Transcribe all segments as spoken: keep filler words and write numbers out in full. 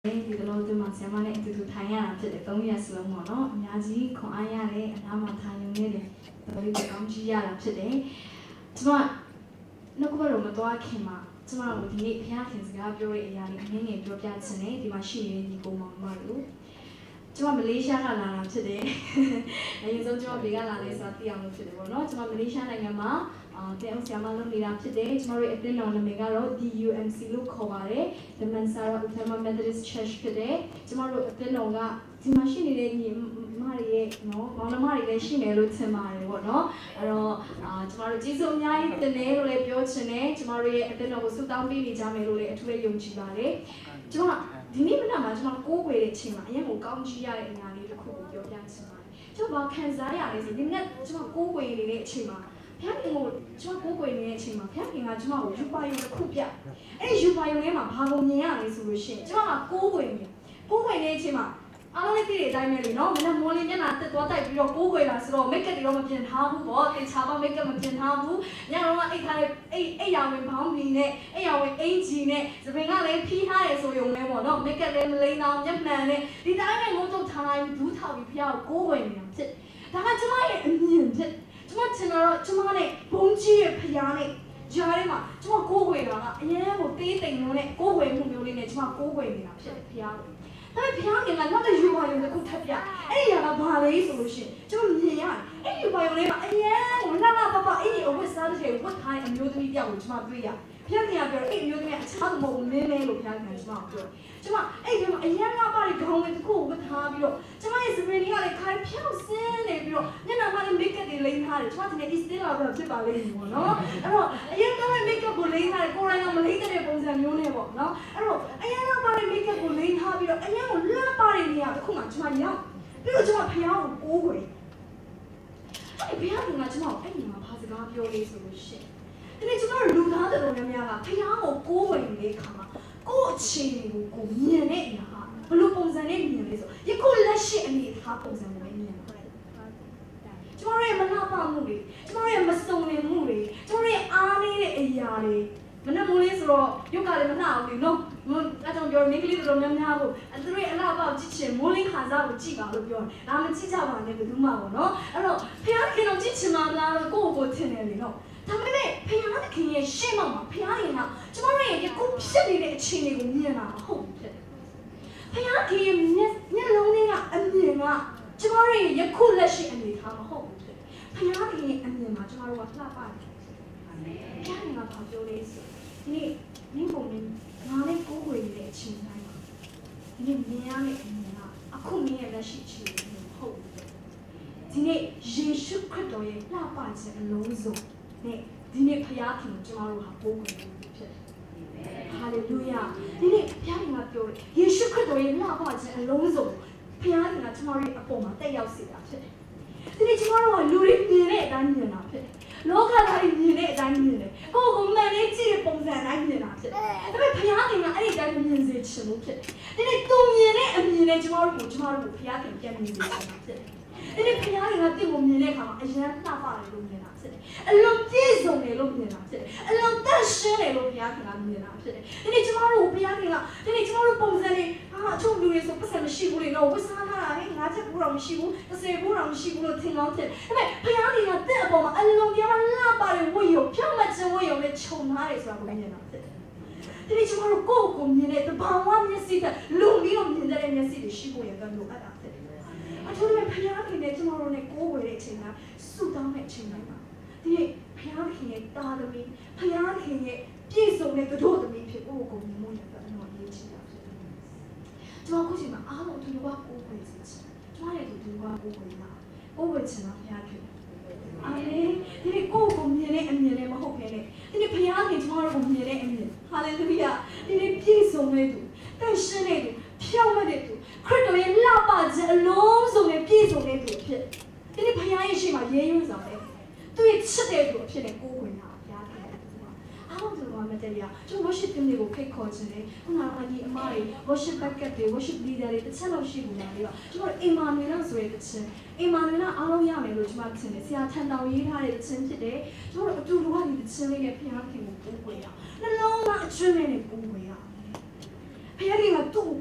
ဒီလိုတို့မှဆရာမနဲ့အတူတူထိုင်ရတာဖြစ်တယ်သုံးရက်စလုံးပေါ့နော်အများကြီးခွန်အားရတယ်အနားမှာထိုင်ရုံနဲ့တယ်ဒါလေးကိုကောင်းကြီးရတာဖြစ်တယ်ကျွန်မနှုတ်ကပတ်တော်မသွားခင်မှာကျွန်မတို့ဒီနေ့ဘုရားခင်စကားပြောတဲ့အရာလေးအနည်းငယ်ပြောပြချင်တယ်ဒီမှာရှိနေတဲ့ညီကောင်မောင်မတို့ကျွန်မမလေးရှားကလာတာဖြစ်တယ်အရင်ဆုံးကျွန်မဘေကလာလဲဆိုတာသိအောင်လို့ဖြစ်တယ်ပေါ့နော်ကျွန်မမလေးရှားနိုင်ငံမှာအာတဲ့အောင်ဆရာမလုပ်နေတာဖြစ်တယ်ကျွန်တော်ရဲ့အသင်းတော်နာမည်ကတော့ D U M C လို့ခေါ်ပါတယ် The Mansara Uthama Methodist Church ဖြစ်တယ်ကျွန်တော်တို့အသင်းတော်ကဒီမှာရှိနေတဲ့ညီမတွေရဲ့နော်မောင်နှမတွေလည်းရှိနေလို့ထင်ပါတယ်ပေါ့နော်အဲ့တော့အာကျွန်တော်တို့ကျေးဇူးအများကြီးတင်တယ်လို့လည်းပြောချင်တယ်ကျွန်တော်တို့ရဲ့အသင်းတော်ကိုဆုတောင်းပေးနေကြမယ်လို့လည်းအထူးပဲယုံကြည်ပါတယ်ကျွန်တော်ဒီနေ့မနက်မှာကျွန်တော်ကိုးဝေတဲ့အချိန်မှာအရင်ကကောင်းကြီးရတဲ့အရာလေးတစ်ခုကိုပြောပြချင်ပါတယ်ကျွန်တော်ခံစားရလဲဆိုဒီမနက်ကျွန်တော်ကိုးဝေနေတဲ့အချိန်မှာဘုရားခင်ကိုကျွန်တော်ကိုးကွယ်နေတဲ့အချိန်မှာဘုရားခင်ကကျွန်တော်ကိုယူပါယုံတစ်ခုပြအဲ့ဒီယူပါယုံထဲမှာဘာကိုမြင်ရလဲဆိုလို့ရှိရင်ကျွန်တော်ကကိုးကွယ်နေကိုးကွယ်နေတဲ့အချိန်မှာအားလုံးလည်းသိတဲ့အတိုင်းပဲလေနော်မနက်မိုးလင်းမျက်နှာတက်သွားတိုက်ပြီးတော့ကိုးကွယ်လာဆိုတော့မိတ်ကပ်တွေတော့မပြင်ထားဘူးပေါ့တင်ချာပါမိတ်ကပ်မပြင်ထားဘူးညတော့ကအိတ်ထားတဲ့အိတ်အိတ်ရောင်ဝင်ဘောင်းမီနဲ့အိတ်ရောင်ဝင်အင်ဂျီနဲ့သပင်ကလည်းဖီးထားတယ်ဆိုရုံပဲပေါ့နော်မိတ်ကပ်လည်းမလိမ့်အောင်မျက်မှန်နဲ့ဒီတိုင်းပဲငုံတော့ထားလိုက်ဘူးထောက်ပြီးဘုရားကိုကိုးကွယ်နေတာဖြစ်ဒါကကျွန်မရဲ့အမြင်ဖြစ်ကျွန်မချင်တော့ကျွန်မနဲ့ဘုံကြီးရဲ့ဖရားနဲ့ဂျားထဲမှာကျွန်မကိုးကွယ်တာကအရင်ကတေးတိမ်လို့နဲ့ကိုးကွယ်မှုမျိုးလေးနဲ့ကျွန်မကိုးကွယ်နေတာဖြစ်တယ်ဖရားကိုဒါပေမဲ့ဖရားကလည်းနောက်တစ်ယူပါရုံတစ်ခုထပ်ပြအဲ့ဒီကဘာလဲဆိုလို့ရှိရင်ကျွန်တော်မြင်ရတယ်အဲ့ဒီယူပါရုံလေးမှာအရင်ကလာလာပပအဲ့ဒီအဝတ်စားတဲ့ဝတ်ထိုင်းအမျိုးသမီးတယောက်ကိုကျွန်မတွေ့ရဖရားကပြောအဲ့ဒီအမျိုးသမီးအခြားမဟုတ်မင်းမဲလို့ဖရားကကျွန်မပြောကျွန်မအဲ့ဒီမှာအရင်ကပါတဲ့ခေါင်းလေးတစ်ခုကိုဝတ်ထားပြီးတော့ကျွန်မရဲ့စပင်းလေးကလည်းခိုင်းဖြောက်ဆင်းနေပြီးတော့ညနာမှလည်း make up တွေလိမ့်ထားတယ်ကျွန်မဒီနေ့ is still လာတော့ဖြစ်ပါလိမ့်မယ်ပေါ့နော်အဲ့တော့အရင်ကလည်း make up ကိုလိမ့်ထားတယ်ကိုယ်တိုင်ကမလိမ့်တဲ့ပုံစံမျိုးနဲ့ပေါ့နော်အဲ့တော့အရင်ကပါတဲ့ make up ကိုလိမ့်ထားပြီးတော့အရင်ကလှပတဲ့နေရာတစ်ခုမှကျွန်မရောက်ပြီးတော့ကျွန်မဖျားကိုကိုးခွေအဲ့ဖျားကကျွန်မအဲ့ဒီမှာဘာစကားပြောလေးဆိုလို့ရှိရင်ဒီနေ့ကျွန်တော်လူသားတော်များများကဖျားကိုကိုးခွေနေတဲ့အခါမှာကိုယ့်အခြေအနေကိုကိုမြင်တဲ့အရာဘယ်လိုပုံစံနဲ့မြင်လဲဆိုယခုလက်ရှိအနေအထားပုံစံနဲ့မြင်ပါတယ်ကျွန်တော်ရဲ့မနှောက်ပါမှုတွေကျွန်တော်ရဲ့မစုံလင်မှုတွေကျွန်တော်ရဲ့အားနည်းတဲ့အရာတွေမနှက်မိုးလေးဆိုတော့ရုပ်ကလည်းမနှောက်ဘူးနော်အဲ့ကြောင့်ပြောမိန်းကလေးတို့များများကိုသူတို့ရဲ့အလားအပေါက်ကြည့်ချင်မိုးလင်းခါစားကိုကြည့်ပါလို့ပြောတယ်ဒါမှကြည့်ကြပါနဲ့ဘယ်သူမှပေါ့နော်အဲ့တော့ဖခင်ခင်တော့ကြည့်ချင်မှလားကိုယ့်ကိုယ်ထင်တယ်လေနော်ဒါပေမဲ့ဖခင်ကခင်ရဲ့ရှေ့မှာဖခင်ကကျွန်တော်ရဲ့ကိုဖြစ်နေတဲ့အခြေအနေကိုမြင်တာဟုတ်ပြီဖြစ်တယ်ဖခင်ကရဲ့မျက်မျက်လုံးလေးကအမြင်ကကျွန်တော်ရဲ့ယခုလက်ရှိအနေထားမဟုတ်ဘူးဖြစ်တယ်ဖခင်ကရဲ့အမြင်မှာကျွန်တော်တို့ကလှပတယ်အာမင်ဖခင်ကဘာပြောလဲဆိုဒီနေ့နင်းပုံနဲ့ငါနဲ့ကိုယ်ဝင်နေတဲ့အချိန်တိုင်းမှာဒီနေ့မြင်ရတဲ့အမြင်ကအခုမြင်ရလက်ရှိအခြေအနေမဟုတ်ဘူးဒီနေ့ယေရှုခရစ်တော်ရဲ့လှပခြင်းအလုံးစုံနဲ့ဒီနေ့ဖခင်ကိုကျွန်တော်တို့ဟာပို့ဝင်နေပြီဖြစ်တယ်ဟာလေလုယာဒီနေ့ဖခင်ကပြောတယ်ယေရှုခရစ်တော်ရဲ့လှပခြင်းအလုံးစုံဖခင်ကကျွန်တော်ရဲ့အပေါ်မှာတက်ရောက်စေတာဖြစ်တယ်ဒီနေ့ကျွန်တော်တို့ကလူတွေမြင်တဲ့အတိုင်းမြင်တာဖြစ်တယ်လောကသားတွေမြင်တဲ့အတိုင်းမြင်တယ်ကိုယ့်ကိုမှန်လေးကြည့်တဲ့ပုံစံတိုင်းမြင်တာဖြစ်တယ်ဒါပေမဲ့ဖခင်ကအဲ့ဒီတိုင်းမြင်စေချင်လို့ဖြစ်တယ်ဒီနေ့သူမြင်တဲ့အမြင်နဲ့ကျွန်တော်တို့ကိုကျွန်တော်တို့ကိုဖခင်ကပြန်မြင်စေချင်တာဖြစ်တယ်ဒီနေ့ဖခင်ကတင့်ကိုမြင်တဲ့အခါမှာအရန်လှပတယ်လို့မြင်တာဖြစ်တယ်အလုံးပြည့်စုံတယ်လို့မြင်တာဖြစ်တယ်အလုံးတန့်ရှင်းတယ်လို့ဘုရားခင်ကမြင်တာဖြစ်တယ်ဒီနေ့ကျွန်တော်တို့ဘုရားခင်ကဒီနေ့ကျွန်တော်တို့ပုံစံလေးဟာအချို့လူတွေဆိုပတ်စံမရှိဘူးလေနော်ဝတ်စားလာတာလေငါချက်ဘူးတော့မရှိဘူးတစ်စက်ဘူးတော့မရှိဘူးလို့ထင်ကောင်းဖြစ်တယ်ဒါပေမဲ့ဘုရားခင်ကတင့်အပေါ်မှာအလုံးပြားလှပတယ်ဝိယုံဖြောင့်မခြင်းဝိယုံနဲ့ခြုံထားတယ်ဆိုတာကိုမြင်တာဖြစ်တယ်ဒီနေ့ကျွန်တော်တို့ကိုယ့်ကိုမြင်တဲ့တဘာဝမျက်စိကလူပြီးတော့မြင်တဲ့မျက်စိတွေရှိဖို့ရတော့လိုအပ်တာဖြစ်တယ်အထူးသဖြင့်ဘုရားခင်နဲ့ကျွန်တော်တို့နဲ့ကိုယ်ဝယ်တဲ့အချိန်ကဆုတောင်းတဲ့အချိန်တိုင်းမှာဒီနေ့ဘုရားခင်ရဲ့တာသမီးဘုရားခင်ရဲ့ပြည့်စုံတဲ့ကြောသမီးဖြစ်ကိုယ့်ကိုမြင်မှုရတော့တော့ရေးချင်တာဖြစ်တယ်ကျွန်တော်ခုချိန်မှာအားလုံးဒီလိုကကိုယ်ဝယ်စီချင်ကျွန်တော်ရဲ့ဒီလိုကကိုယ်ဝယ်တာကိုယ်ဝယ်ချင်တာဘုရားခင်အာမင်ဒီနေ့ကိုယ့်ကိုမြင်တဲ့အမြင်လည်းမဟုတ်ခဲနဲ့ဒီနေ့ဘုရားခင်ကျွန်တော်တို့ကိုမြင်တဲ့အမြင်ဟာလေလုယာဒီနေ့ပြည့်စုံတဲ့သူတန်ရှင်းတဲ့သူဖြောင့်မတ်တဲ့သူခရစ်တော်ရဲ့လှပခြင်းအလုံးစုံနဲ့ပြည့်စုံတဲ့သူဖြစ်ဒီနေ့ဘုရားရဲ့ရှေ့မှာရဲရွံ့ဆောင်တယ်သူရဲ့ချစ်တဲ့သူအဖြစ်နဲ့ကိုးကွယ်တာဘုရားခင်အားလုံးစုံပါမတရားကျွန်တော် worship team တွေကိုဖိတ်ခေါ်ခြင်းတယ်ခုနကအကြီးအမတွေ worship backup တွေ worship leader တွေတစ်ချက်လောက်ရှိဘူးလားလေကျွန်တော်အင်မာနွေလဆိုတဲ့တစ်ချက်အင်မာနွေလအားလုံးရမယ်လို့ကျွန်မထင်တယ်ဆရာထန်တောင်ရေးထားတဲ့တစ်ချက်ဖြစ်တယ်ကျွန်တော်အတူတူကဒီတစ်ချက်လေးနဲ့ဘုရားခင်ကိုကိုးကွယ်တာနှလုံးသားအကျွမ်းနဲ့ကိုးကွယ်ရဘုရားခင်ကသူ့ကိုကိုးကွယ်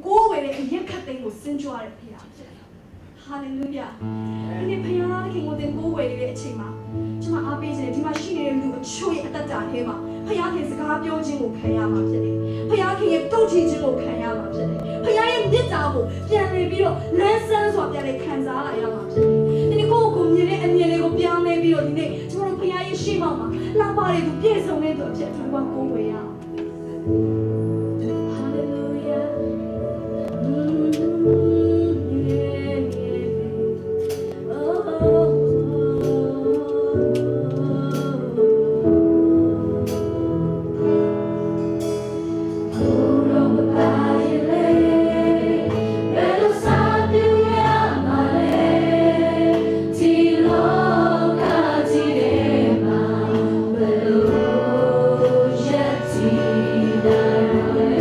လေအရက်ခတ်သိမ်းကိုစင်ကြွားတဲ့ဖခင်ဖြစ်တယ်ဟာလေလုယာဒီနေ့ဖခင်ခင်ကိုတင်ကိုးဝယ်နေတဲ့အချိန်မှာကျွန်မအားပေးခြင်းဒီမှာရှိနေတဲ့လူအချို့ရဲ့အတ္တတာထဲမှာဖခင်ခင်စကားပြောခြင်းကိုခံရမှာဖြစ်တယ်ဖခင်ခင်ရဲ့တုတ်ထီခြင်းကိုခံရမှာဖြစ်တယ်ဖခင်ရဲ့မြတ်တာကိုပြန်လည်ပြီးတော့လန်းဆန်းစွာပြန်လည်ခံစားလာရမှာဖြစ်တယ်ဒီနေ့ကိုယ့်ကိုမြင်တဲ့အမြင်လေးကိုပြောင်းလဲပြီးတော့ဒီနေ့ကျွန်တော်တို့ဖခင်ရဲ့ရှေ့မှာလာပါတဲ့သူပြည့်စုံတဲ့သူအဖြစ်အထူးကိုကိုးဝယ်ရအောင် Thank you.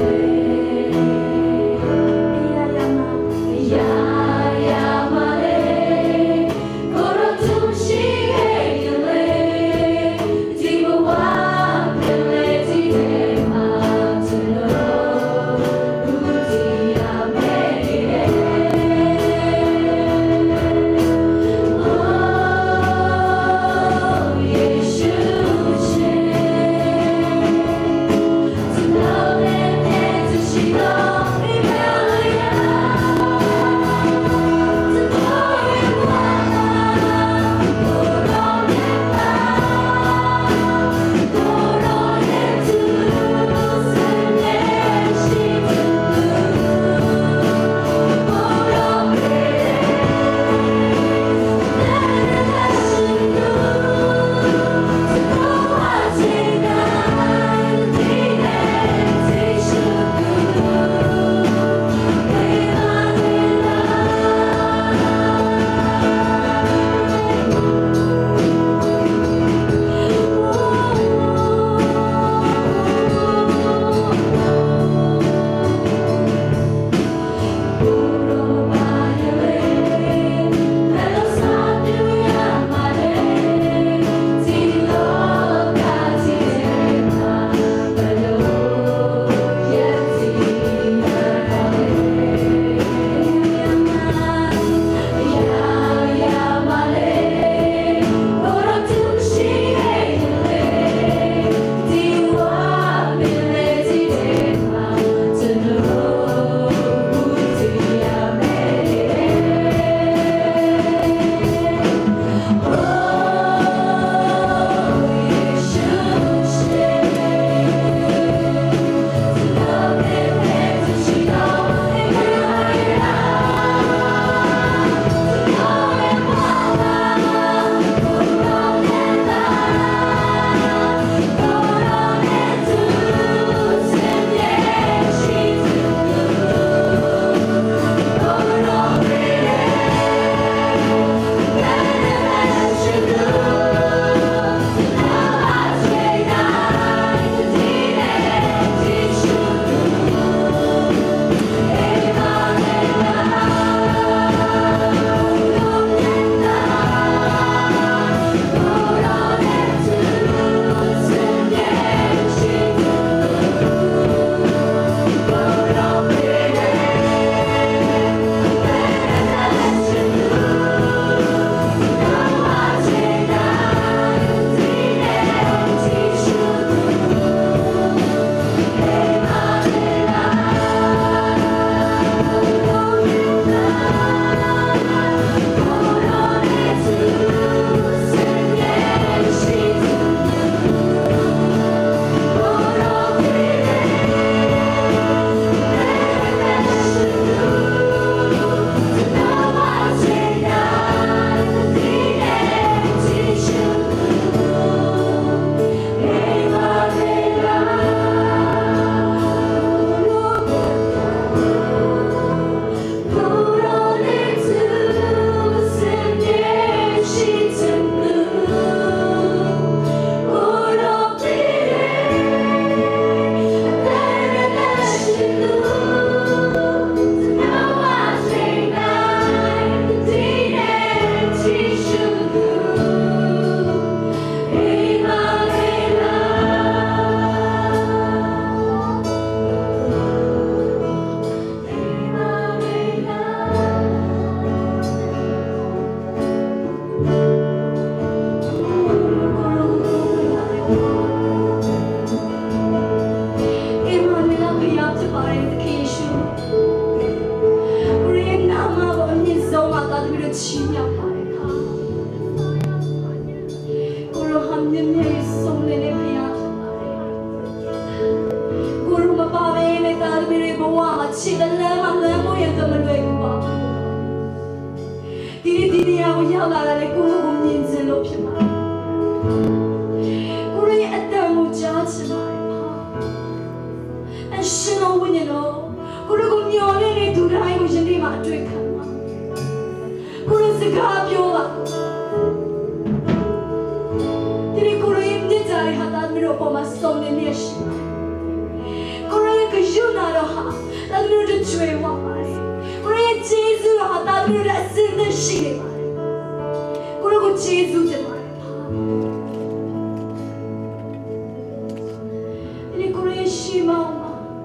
ရောက်လာတာလေကိုလိုကိုမြင်စင်လို့ဖြစ်ပါတယ်ကိုလိုရဲ့အတန်ကိုကြားချင်ပါတယ်ပါအရှင်တော်ဝိညာဉ်တော်ကိုလိုကိုမျောနေတဲ့သူတိုင်းကိုယနေ့မှအတွေ့ခံပါကိုလိုစကားပြောပါဒီလိုကိုလိုရဲ့မြစ်ကြတဲ့ဟာတာမျိုးပေါ်မှာစုံနေနေရှိကိုလိုရဲ့ကြွနာတော့ဟာတာမျိုးတွေကျွေးဝပါတယ်ကိုလိုရဲ့ဂျေဇုတော်ဟာတာမျိုးတွေအစင်းသက်ရှိနေပါတယ်ကိုလိုကိုဂျေဇုတင်ပါတယ်ဒီလိုကိုလိုရဲ့ရှိမောင်း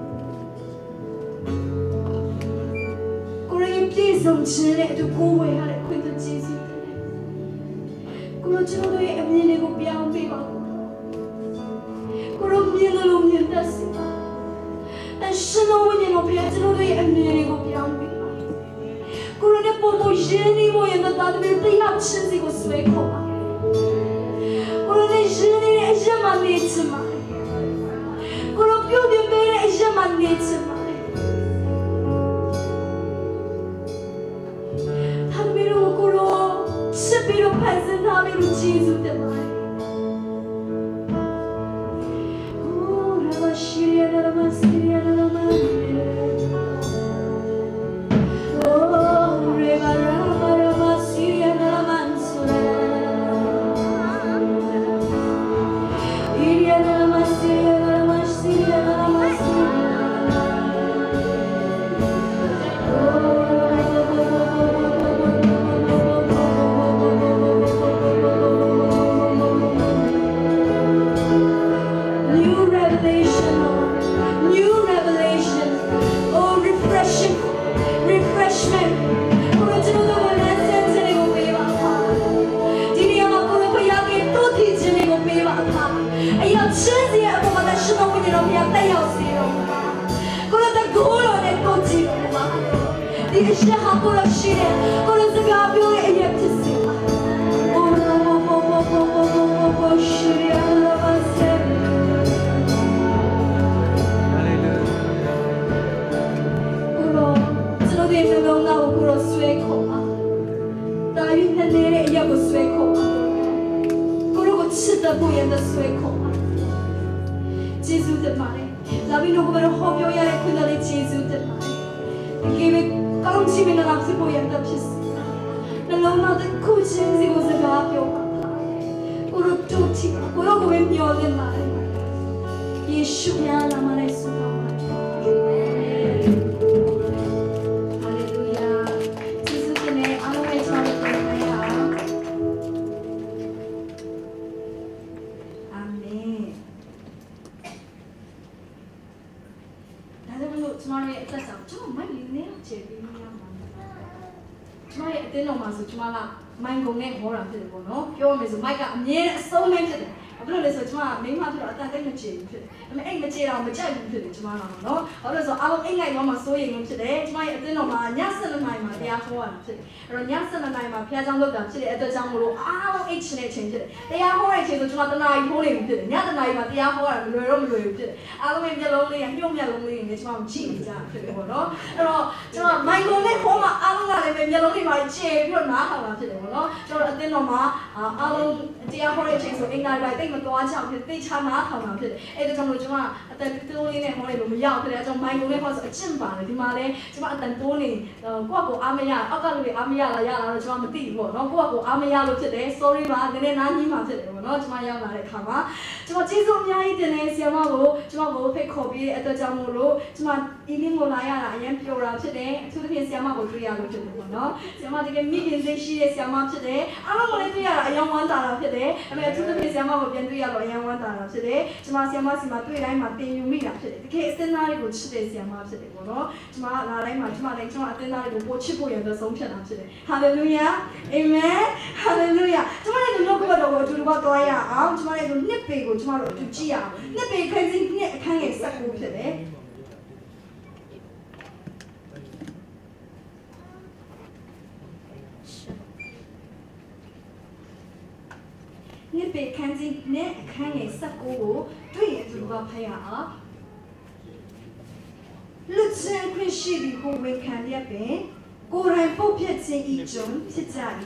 ပြေဆုံးခြင်းနဲ့အတူကိုယ်ဝယ်ရတဲ့ခွင့်သက်ကျေးဇူးတင်တယ်။ကိုလိုကျွန်တော်တို့ရဲ့အမြင်တွေကိုပြောင်းပေးပါကို။ကိုလိုမြင်လို့မြင်တတ်စီပါ။အရှင်တော်ဝိညာဉ်တော်ဘုရားကျွန်တော်တို့ရဲ့အမြင်တွေကိုပြောင်းပေးပါ။ကိုလိုနဲ့ပုံပေါ်ရင်းနှီးဖို့ရတဲ့တာသမီးတရားချင်းစီကိုဆွဲခေါ်ပါ။ကိုလိုနဲ့ရင်းနှီးတဲ့အရာမှနေချင်ပါ။ကိုလိုပြုတ်ပြပေးတဲ့အရာမှနေချင်ပါJesus the mind. Oh, Rabashiria, Rabasiria, Rabasiria. Oh, Reba, Raba, Rabasiria, Rabansura. Iria, Rabasiria, Rabasiria, Rabasiria. Jesus the mind. Labi no ko hope yo yare ko dali Jesus the mind. Give kaung chi me na lam se po yan ta phis. Na lo na de ku chin si ko sa ga pyo pa. Ko ro tu chi ko yo ko me myo de ma. Yeshu ya na ma lai su na ma. Hallelujah. Jesus the name alo me cha le ko na ya. Amen. ကျမရဲ့အသက်ဆောင်ကျမမိုက်လေးနဲ့ခြေပေးနေရမှာကျမရဲ့အတင်းတော်မှာဆိုကျမကမိုင်ကုန်နဲ့ဟောတာဖြစ်တယ်ပေါ့နော်ပြောမယ်ဆိုမိုက်ကအမြဲအဆုံးပဲဖြစ်တယ်ဘာလို့လဲဆိုကျမမိန်းမဖြစ်တော့အတန်တိတ်မချေဘူးဖြစ်တယ်ဒါပေမဲ့အဲ့မချေတော့မကြိုက်ဘူးဖြစ်တယ်ကျမကတော့နော်ဘာလို့လဲဆိုအားလုံးအိတ်လိုက်တော့မှစိုးရိမ်လို့ဖြစ်တယ်ကျမရဲ့အတင်းတော်မှာညဆယ်နှစ်နာရီမှာတရားဟောရတာဖြစ်တယ်အဲ့တော့ညဆယ်နှစ်နာရီမှာဖျားချောင်းလုပ်တာဖြစ်တဲ့အတွက်ကြောင့်မလို့အားလုံးအိတ်ချင်တဲ့အချိန်ဖြစ်တယ်တရားဟောတဲ့အချိန်ဆိုကျမတနာရီဟောနေပြီဖြစ်တယ်ညတနာရီမှာတရားဟောရတာမလွယ်တော့မလွယ်ဘူးဖြစ်တယ်အားလုံးရဲ့မျက်လုံးလေးကညှို့မျက်လုံးလေးနဲ့ကျမကိုကြည့်နေကြဖြစ်တယ်ပေါ့နော်အဲ့တော့ကျမမိုင်ကုန်နဲ့ဟောမှာအားလုံးကလည်းပဲမျက်လုံးတွေမှာချေပြီးတော့နားထောင်တာဖြစ်တယ်ပေါ့နော်ကျမတို့အတင်းတော်မှာအားလုံးတရားဟောတဲ့အချိန်ဆိုအင်္ဂါရီတိုင်းတိတ်မသွားချောင်းဖြစ်သိချာနားထောင်တာဖြစ်တယ်အဲ့ဒါကြောင့်မို့ကျမအတန်တိုးလေးနဲ့ဟောနေလို့မရောက်ဖြစ်တယ်အဲ့ကြောင့်မိုင်ကုန်နဲ့ဟောဆိုအကျင့်ပါတယ်ဒီမှာလဲကျမအတန်တိုးနေကိုယ့်ကိုအားမရအောက်ကလူတွေအားမရလာရလာတော့ကျမမသိဘူးပေါ့နော်ကိုယ့်ကိုအားမရလို့ဖြစ်တယ် sorry ပါနည်းနည်းနားကြီးမှဖြစ်တယ်ပေါ့နော်ကျမရောက်လာတဲ့အခါမှာကျမကျေးဇူးအများကြီးတင်တယ်ဆရာမကိုကျမကိုဖိတ်ခေါ်ပြီးတဲ့အတွက်ကြောင့်မို့လို့ကျမအင်းလင်းကိုလာရတာအရင်ပျော်တာဖြစ်တယ်အထူးသဖြင့်ဆရာမကိုတွေ့ရလို့ဖြစ်တယ်ပေါ့နော်ဆရာမတကယ်မိခင်စိတ်ရှိတဲ့ဆရာမဖြစ်တယ်အားလုံးကိုလည်းတွေ့ရတာအယံဝမ်းသာတာဖြစ်တယ်ဒါပေမဲ့အထူးသဖြင့်ဆရာမကိုပြန်တွေ့ရတော့အယံဝမ်းသာတာဖြစ်တယ်ကျမဆရာမစီမှာတွေ့တိုင်းမှာတင်ယူမိတာဖြစ်တယ်တကယ်အစင်းသားတွေကိုချစ်တဲ့ဆရာမဖြစ်တယ်ပေါ့နော်ကျမလာတိုင်းမှာကျမလည်းကျမအတင်းသားတွေကိုပို့ချစ်ဖို့ရတဲ့ဆုံးဖြတ်တာဖြစ်တယ်ဟာလေလုယာအာမင်ဟာလေလုယာကျမလည်းဒီလိုကတော့အတူတူသွားရအောင်ကျမလည်းဒီနှစ်ပေကိုကျမတို့အတူကြည့်ရအောင်နှစ်ပေခန်းစဉ်နှစ်အခန်းငယ်၁၉ဖြစ်တယ်နှစ်ပေခန်းစဉ်နှစ်အခန်းငယ်၁၉ကိုတွေ့ရသူကဖတ်ရအောင်လူချင်းခွင့်ရှိပြီးဟိုဝန်ခံရပင်ကိုယ်တိုင်ပုတ်ဖြတ်ခြင်းဤကြုံဖြစ်ကြ၏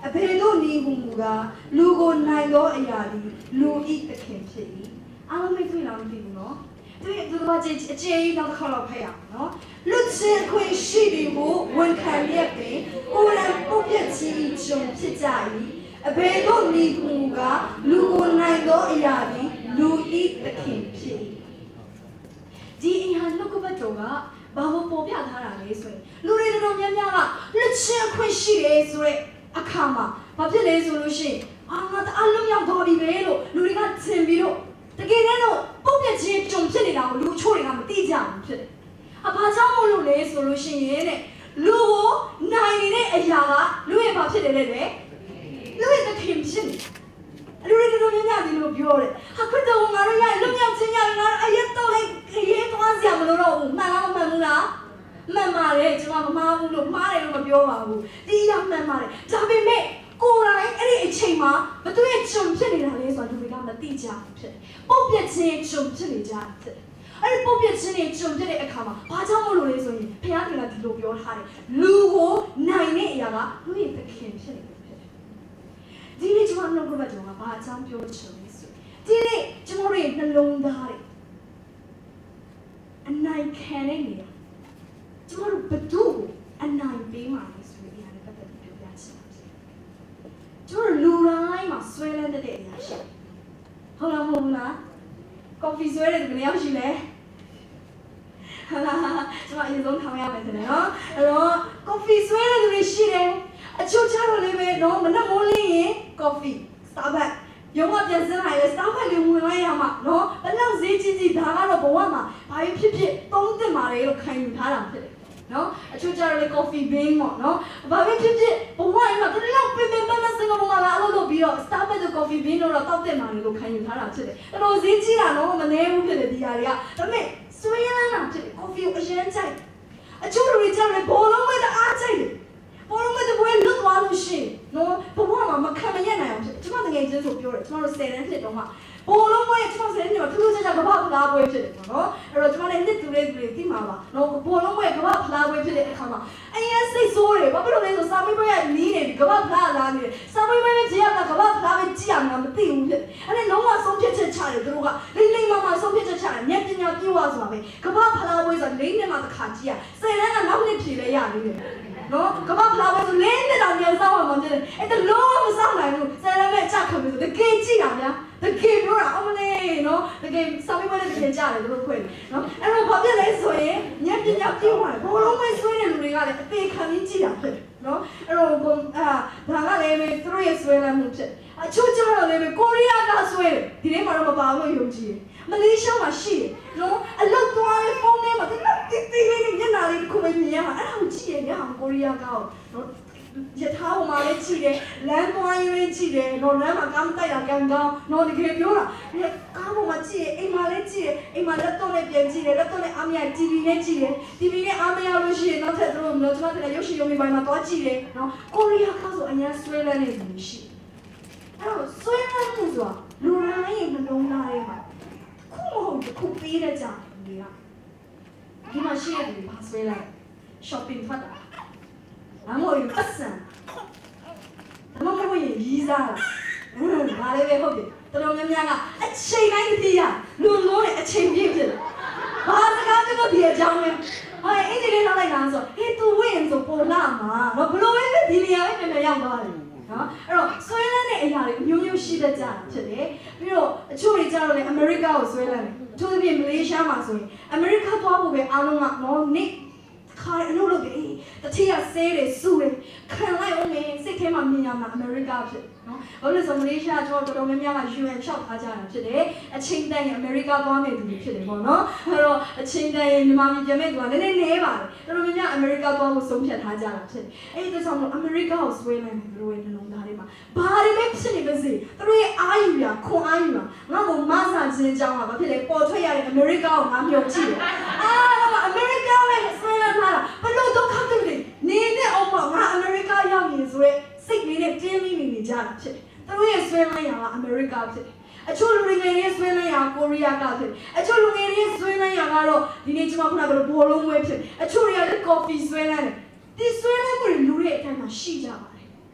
အဖေတို့နီးဟုမူကားလူကိုနိုင်သောအရာသည်လူဤသခင်ဖြစ်၏အားလုံးမိတ်ဆွေလားမသိဘူးနော်သူတို့ကကြည့်အခြေအနောက်တစ်ခါတော့ဖတ်ရအောင်နော်လူချင်းခွင့်ရှိသည်ဟုဝန်ခံရပြီးကိုယ်တိုင်ပုတ်ပြချင်းကြုံဖြစ်ကြ၏အဖေတို့နီးဟုမူကားလူကိုနိုင်သောအရာသည်လူဤသခင်ဖြစ်၏ဒီအရာနှုတ်ကပတ်တော်ကဘာလို့ပေါ်ပြထားတာလဲဆိုရင်လူတွေတော်များများကလူချင်းခွင့်ရှိတယ်ဆိုတဲ့အခါမှာဘာဖြစ်လဲဆိုလို့ရှိရင်အာငါတအားလုံးရောက်သွားပြီပဲလို့လူတွေကထင်ပြီးတော့တကယ်တော့ပုတ်ပြချင်းကြုံဖြစ်နေတာကိုလူချို့တွေကမသိကြဘူးဖြစ်တယ်။အဘာကြောင့်မို့လို့လဲဆိုလို့ရှိရင်တဲ့လူကိုနိုင်နေတဲ့အရာကလူရဲ့ဘာဖြစ်တယ်လဲတဲ့လူရဲ့သခင်ဖြစ်နေလူတွေတော်များများဒီလိုပြောတယ်။ဟာခရစ်တော်ငါတို့ရလုံရောက်ချင်းရငါအရက်တော့လိုက်အရက်သွားစရာမလိုတော့ဘူးမှန်လားမမှန်ဘူးလားမှန်ပါတယ်ကျွန်မမမှားဘူးလို့မှားတယ်လို့မပြောပါဘူးဒီရမှန်ပါတယ်ဒါပေမဲ့ကိုယ်တိုင်အဲ့ဒီအချိန်မှာဘသူရဲ့ဂျုံဖြစ်နေတာလဲဆိုတော့လူတွေကမသိကြဘူးဖြစ်တယ်ပုတ်ပြချင်းဂျုံဖြစ်နေကြတယ်အဲ့ဒီပုတ်ပြချင်းနဲ့ဂျုံဖြစ်တဲ့အခါမှာဘာကြောင့်မလို့လဲဆိုရင်ဘုရားကဒီလိုပြောထားတယ်လူကိုနိုင်တဲ့အရာကလူရဲ့သခင်ဖြစ်နေတယ်ဖြစ်တယ်ဒီနေ့ကျွန်တော်နှုတ်ကပတ်တော်ကဘာအကြောင်းပြောချင်လဲဆိုဒီနေ့ကျွန်တော်ရဲ့နှလုံးသားတွေအနိုင်ခံနေနေတာကျွန်တော်တို့ဘသူ့ကိုအနိုင်ပေးမှာလဲဆိုပြီးအဲ့ဒါပတ်သက်ပြီးပြောပြချင်ပါတယ်ကျွန်တော်လူတိုင်းမှာဆွဲလန်းတဲ့အရာရှိဟုတ်လားမဟုတ်လားကော်ဖီဆွဲတဲ့လူတွေရောက်ရှိလဲဟာလာကျွန်တော်အရင်ဆုံးထောင်ရမယ်တဲ့နော်အဲ့တော့ကော်ဖီဆွဲတဲ့လူတွေရှိတယ်အချို့ချတော့လေးပဲနော်မနက်မိုးလင်းရင်ကော်ဖီစတာဘတ်ရုံးကပြန်စမ်းလာရဲစတာဘတ်လေးဝင်လိုက်ရမှာနော်ဘယ်လောက်ဈေးကြီးကြီးဒါကတော့ဘဝမှာဘာဖြစ်ဖြစ်သုံးသင့်ပါတယ်လို့ခံယူထားတာဖြစ်တယ်နော်အချို့ကျတော့လေ coffee bean ပေါ့နော်ဘာပဲဖြစ်ဖြစ်ဘဝမှာတကယ်တော့ပြင်ပန်းပန်းစင်ကာပူမှာလာလို့လုပ်ပြီးတော့ Starbucks တို့ coffee bean တို့တော့တောက်တက်မှာလို့ခံယူထားတာဖြစ်တယ်တော်တော်ဈေးကြီးတာနော်မနေဘူးဖြစ်တယ်ဒီဟာတွေကဒါပေမဲ့ဆွေးရမ်းတာဖြစ်တယ် coffee ကိုအရင်ကြိုက်အချို့တွေကျတော့လေဘောလုံးမဲ့တအားကြိုက်တယ်ဘောလုံးမဲ့တပွဲလွတ်သွားလို့ရှိရင်နော်ဘဝမှာမခံမရနိုင်အောင်ဖြစ်ကျွန်မတကယ်ချင်းဆိုပြောတယ်ကျွန်တော်တို့ဆယ်တန်းဖြစ်တော့မှဘောလုံးပွဲကျွန်တော်ဆယ်တန်းညထူးထူးခြားခြားကမ္ဘာဖလားပွဲဖြစ်တယ်ပေါ့နော်အဲ့တော့ကျွန်တော်လည်းနှစ်တူလေးတူလေးသိမှာပါနော်ဘောလုံးပွဲကမ္ဘာဖလားပွဲဖြစ်တဲ့အခါမှာအရင်စိတ်ဆိုးတယ်ဘာဖြစ်လို့လဲဆိုစာမေးပွဲကနီးနေပြီကမ္ဘာဖလားလာနေတယ်စာမေးပွဲပဲကြည့်ရတာကမ္ဘာဖလားပဲကြည့်ရမှာမသိဘူးဖြစ်အဲ့ဒါလုံးဝဆုံးဖြတ်ချက်ချတယ်သူတို့ကလိမ့်လိမ့်မမဆုံးဖြတ်ချက်ချတယ်ဉာဏ်ပညာပြည့်ဝဆိုတာပဲကမ္ဘာဖလားပွဲဆိုတာလေးနှစ်မှတစ်ခါကြည့်ရဆယ်တန်းကနောက်နှစ်ဖြည့်လဲရနေတယ်နော်ကမ္ဘာဖလားပွဲဆိုလေးနှစ်တောင်ပြန်စောင့်မှမဖြစ်တယ်အဲ့ဒါလုံးဝမစောင့်နိုင်ဘူးဆယ်တန်းပဲချက်ခံပြီဆိုတကယ်ကြည့်တာဗျာတကယ်ပြောတာအမလေးနော်တကယ်စာမေးပွဲနဲ့တကယ်ကြားတယ်သူတို့ခွဲတယ်နော်အဲ့တော့ဘာဖြစ်လဲဆိုရင်ညက်ပညာပြည့်ဝတယ်ဘောလုံးပဲဆွေးနေလူတွေကလည်းအသေးခံပြီးကြည့်တာဖြစ်နော်အဲ့တော့ဘုံအာဒါကလည်းသူတို့ရဲ့ဆွေးလမ်းမှုဖြစ်အချို့ကျတော့လည်းကိုရီးယားကဆွေးတယ်ဒီနေ့မှတော့မပါဘူးလို့ယုံကြည်တယ်မလေးရှားမှာရှိတယ်နော်အလုတ်သွားတဲ့ဖုန်းထဲမှာတိတိတိလေးနဲ့ညနာလေးတစ်ခုပဲမြင်ရမှာအဲ့ဒါကိုကြည့်ရရအောင်ကိုရီးယားကောနော်ရထားပေါ်မှာလည်းကြည့်တယ်လမ်းသွားရင်လည်းကြည့်တယ်နော်လမ်းမှာကားမတိုက်တာကံကောင်းနော်တကယ်ပြောတာကားပေါ်မှာကြည့်ရင်အိမ်မှာလည်းကြည့်တယ်အိမ်မှာလက်တော့နဲ့ပြန်ကြည့်တယ်လက်တော့နဲ့အားမရ တီဗီ နဲ့ကြည့်တယ် တီဗီ နဲ့အားမရလို့ရှိရင်နောက်ထပ်တို့မျိုးကျွန်တော်တို့ရုပ်ရှင်ရုံတွေပိုင်းမှာသွားကြည့်တယ်နော်ကိုရီးယားကဆိုအရင်ဆွဲလန်းနေတယ်ရှိအဲ့တော့ဆွဲလန်းမှုဆိုတာလူတိုင်းရဲ့နှလုံးသားထဲမှာခုမဟုတ်ခုပေးတဲ့ကြောင်တွေကဒီမှာရှိတဲ့လူဘာဆွဲလန်း shopping ဖတ်တာအမို့ပတ်စံအမို့ကိုရေးစားတာဟမ်ဒါလည်းပဲဟုတ်တယ်တော်တော်များများကအချိန်တိုင်းတည်းရလူလုံးနဲ့အချိန်ပြည့်ဖြစ်တယ်ဘာစကားပြောဒီအကြောင်းလဲဟဲ့အင်ဂျင်လေးလောက်လိုက်တာဆိုဟေး तू ဝင်းဆိုပေါ်လာမှာတော့ဘလို့ပဲဒီနေရာပဲပြန်ပြန်ရောက်သွားတယ်နော်အဲ့တော့ဆွဲလန်းတဲ့အရာတွေမျိုးမျိုးရှိတတ်ကြတာဖြစ်တယ်ပြီးတော့အချို့တွေကြတော့လေအမေရိကကိုဆွဲလန်းတယ်အထူးသဖြင့်မလေးရှားမှာဆိုရင်အမေရိကသွားဖို့ပဲအားလုံးကနော်နိခိုင်အလုပ်လုပ်တယ်တတိယဆဲတယ်စုတယ်ခံလိုက်အောင်မင်းစိတ်ထဲမှာမြင်ရမှာအမေရိကဖြစ်နော်ဘာလို့လဲဆိုမလေးရှားကျွန်တော်တော်တော်များများက ယူ အန် လျှောက်ထားကြတာဖြစ်တယ်အချိန်တန်ရင်အမေရိကသွားမယ်သူတွေဖြစ်တယ်ပေါ့နော်အဲ့တော့အချိန်တန်ရင်မြန်မာပြည်ပြန်မဲ့သူကနည်းနည်းနေပါတယ်တော်တော်များများအမေရိကသွားဖို့ဆုံးဖြတ်ထားကြတာဖြစ်တယ်အဲ့ဒီတော့အမေရိကကိုဆွဲနိုင်တယ်သူတို့ရဲ့နှလုံးသားထဲမှာဘာတွေပဲဖြစ်နေပါစေသူတို့ရဲ့အာယူရခွန်အာယူရငါ့ကိုမဆာခြင်းကြောင်းကဘာဖြစ်လဲပေါ်ထွက်ရတဲ့အမေရိကကိုငါမျှော်ကြည့်တယ်အာအမေရိကပဲဆွဲလာတာဘလို့ဒုက္ခတွေနေနဲ့အောင်ပါငါအမေရိကရောက်နေဆိုရဲစိတ်လေးနဲ့တင်းမိနေကြတာဖြစ်တယ်သူတို့ရဲ့ဆွဲလန်းရာကအမေရိကဖြစ်တယ်အချို့လူငယ်တွေဆွဲလန်းရာကိုရီးယားကဖြစ်တယ်အချို့လူငယ်တွေဆွဲလန်းရာကတော့ဒီနေ့ကျွန်မခုနကပြောဘောလုံးဝဲဖြစ်အချို့တွေကလည်းကော်ဖီဆွဲလန်းတယ်ဒီဆွဲလန်းမှုတွေလူတွေအတိုင်းမှာရှိကြပါတယ်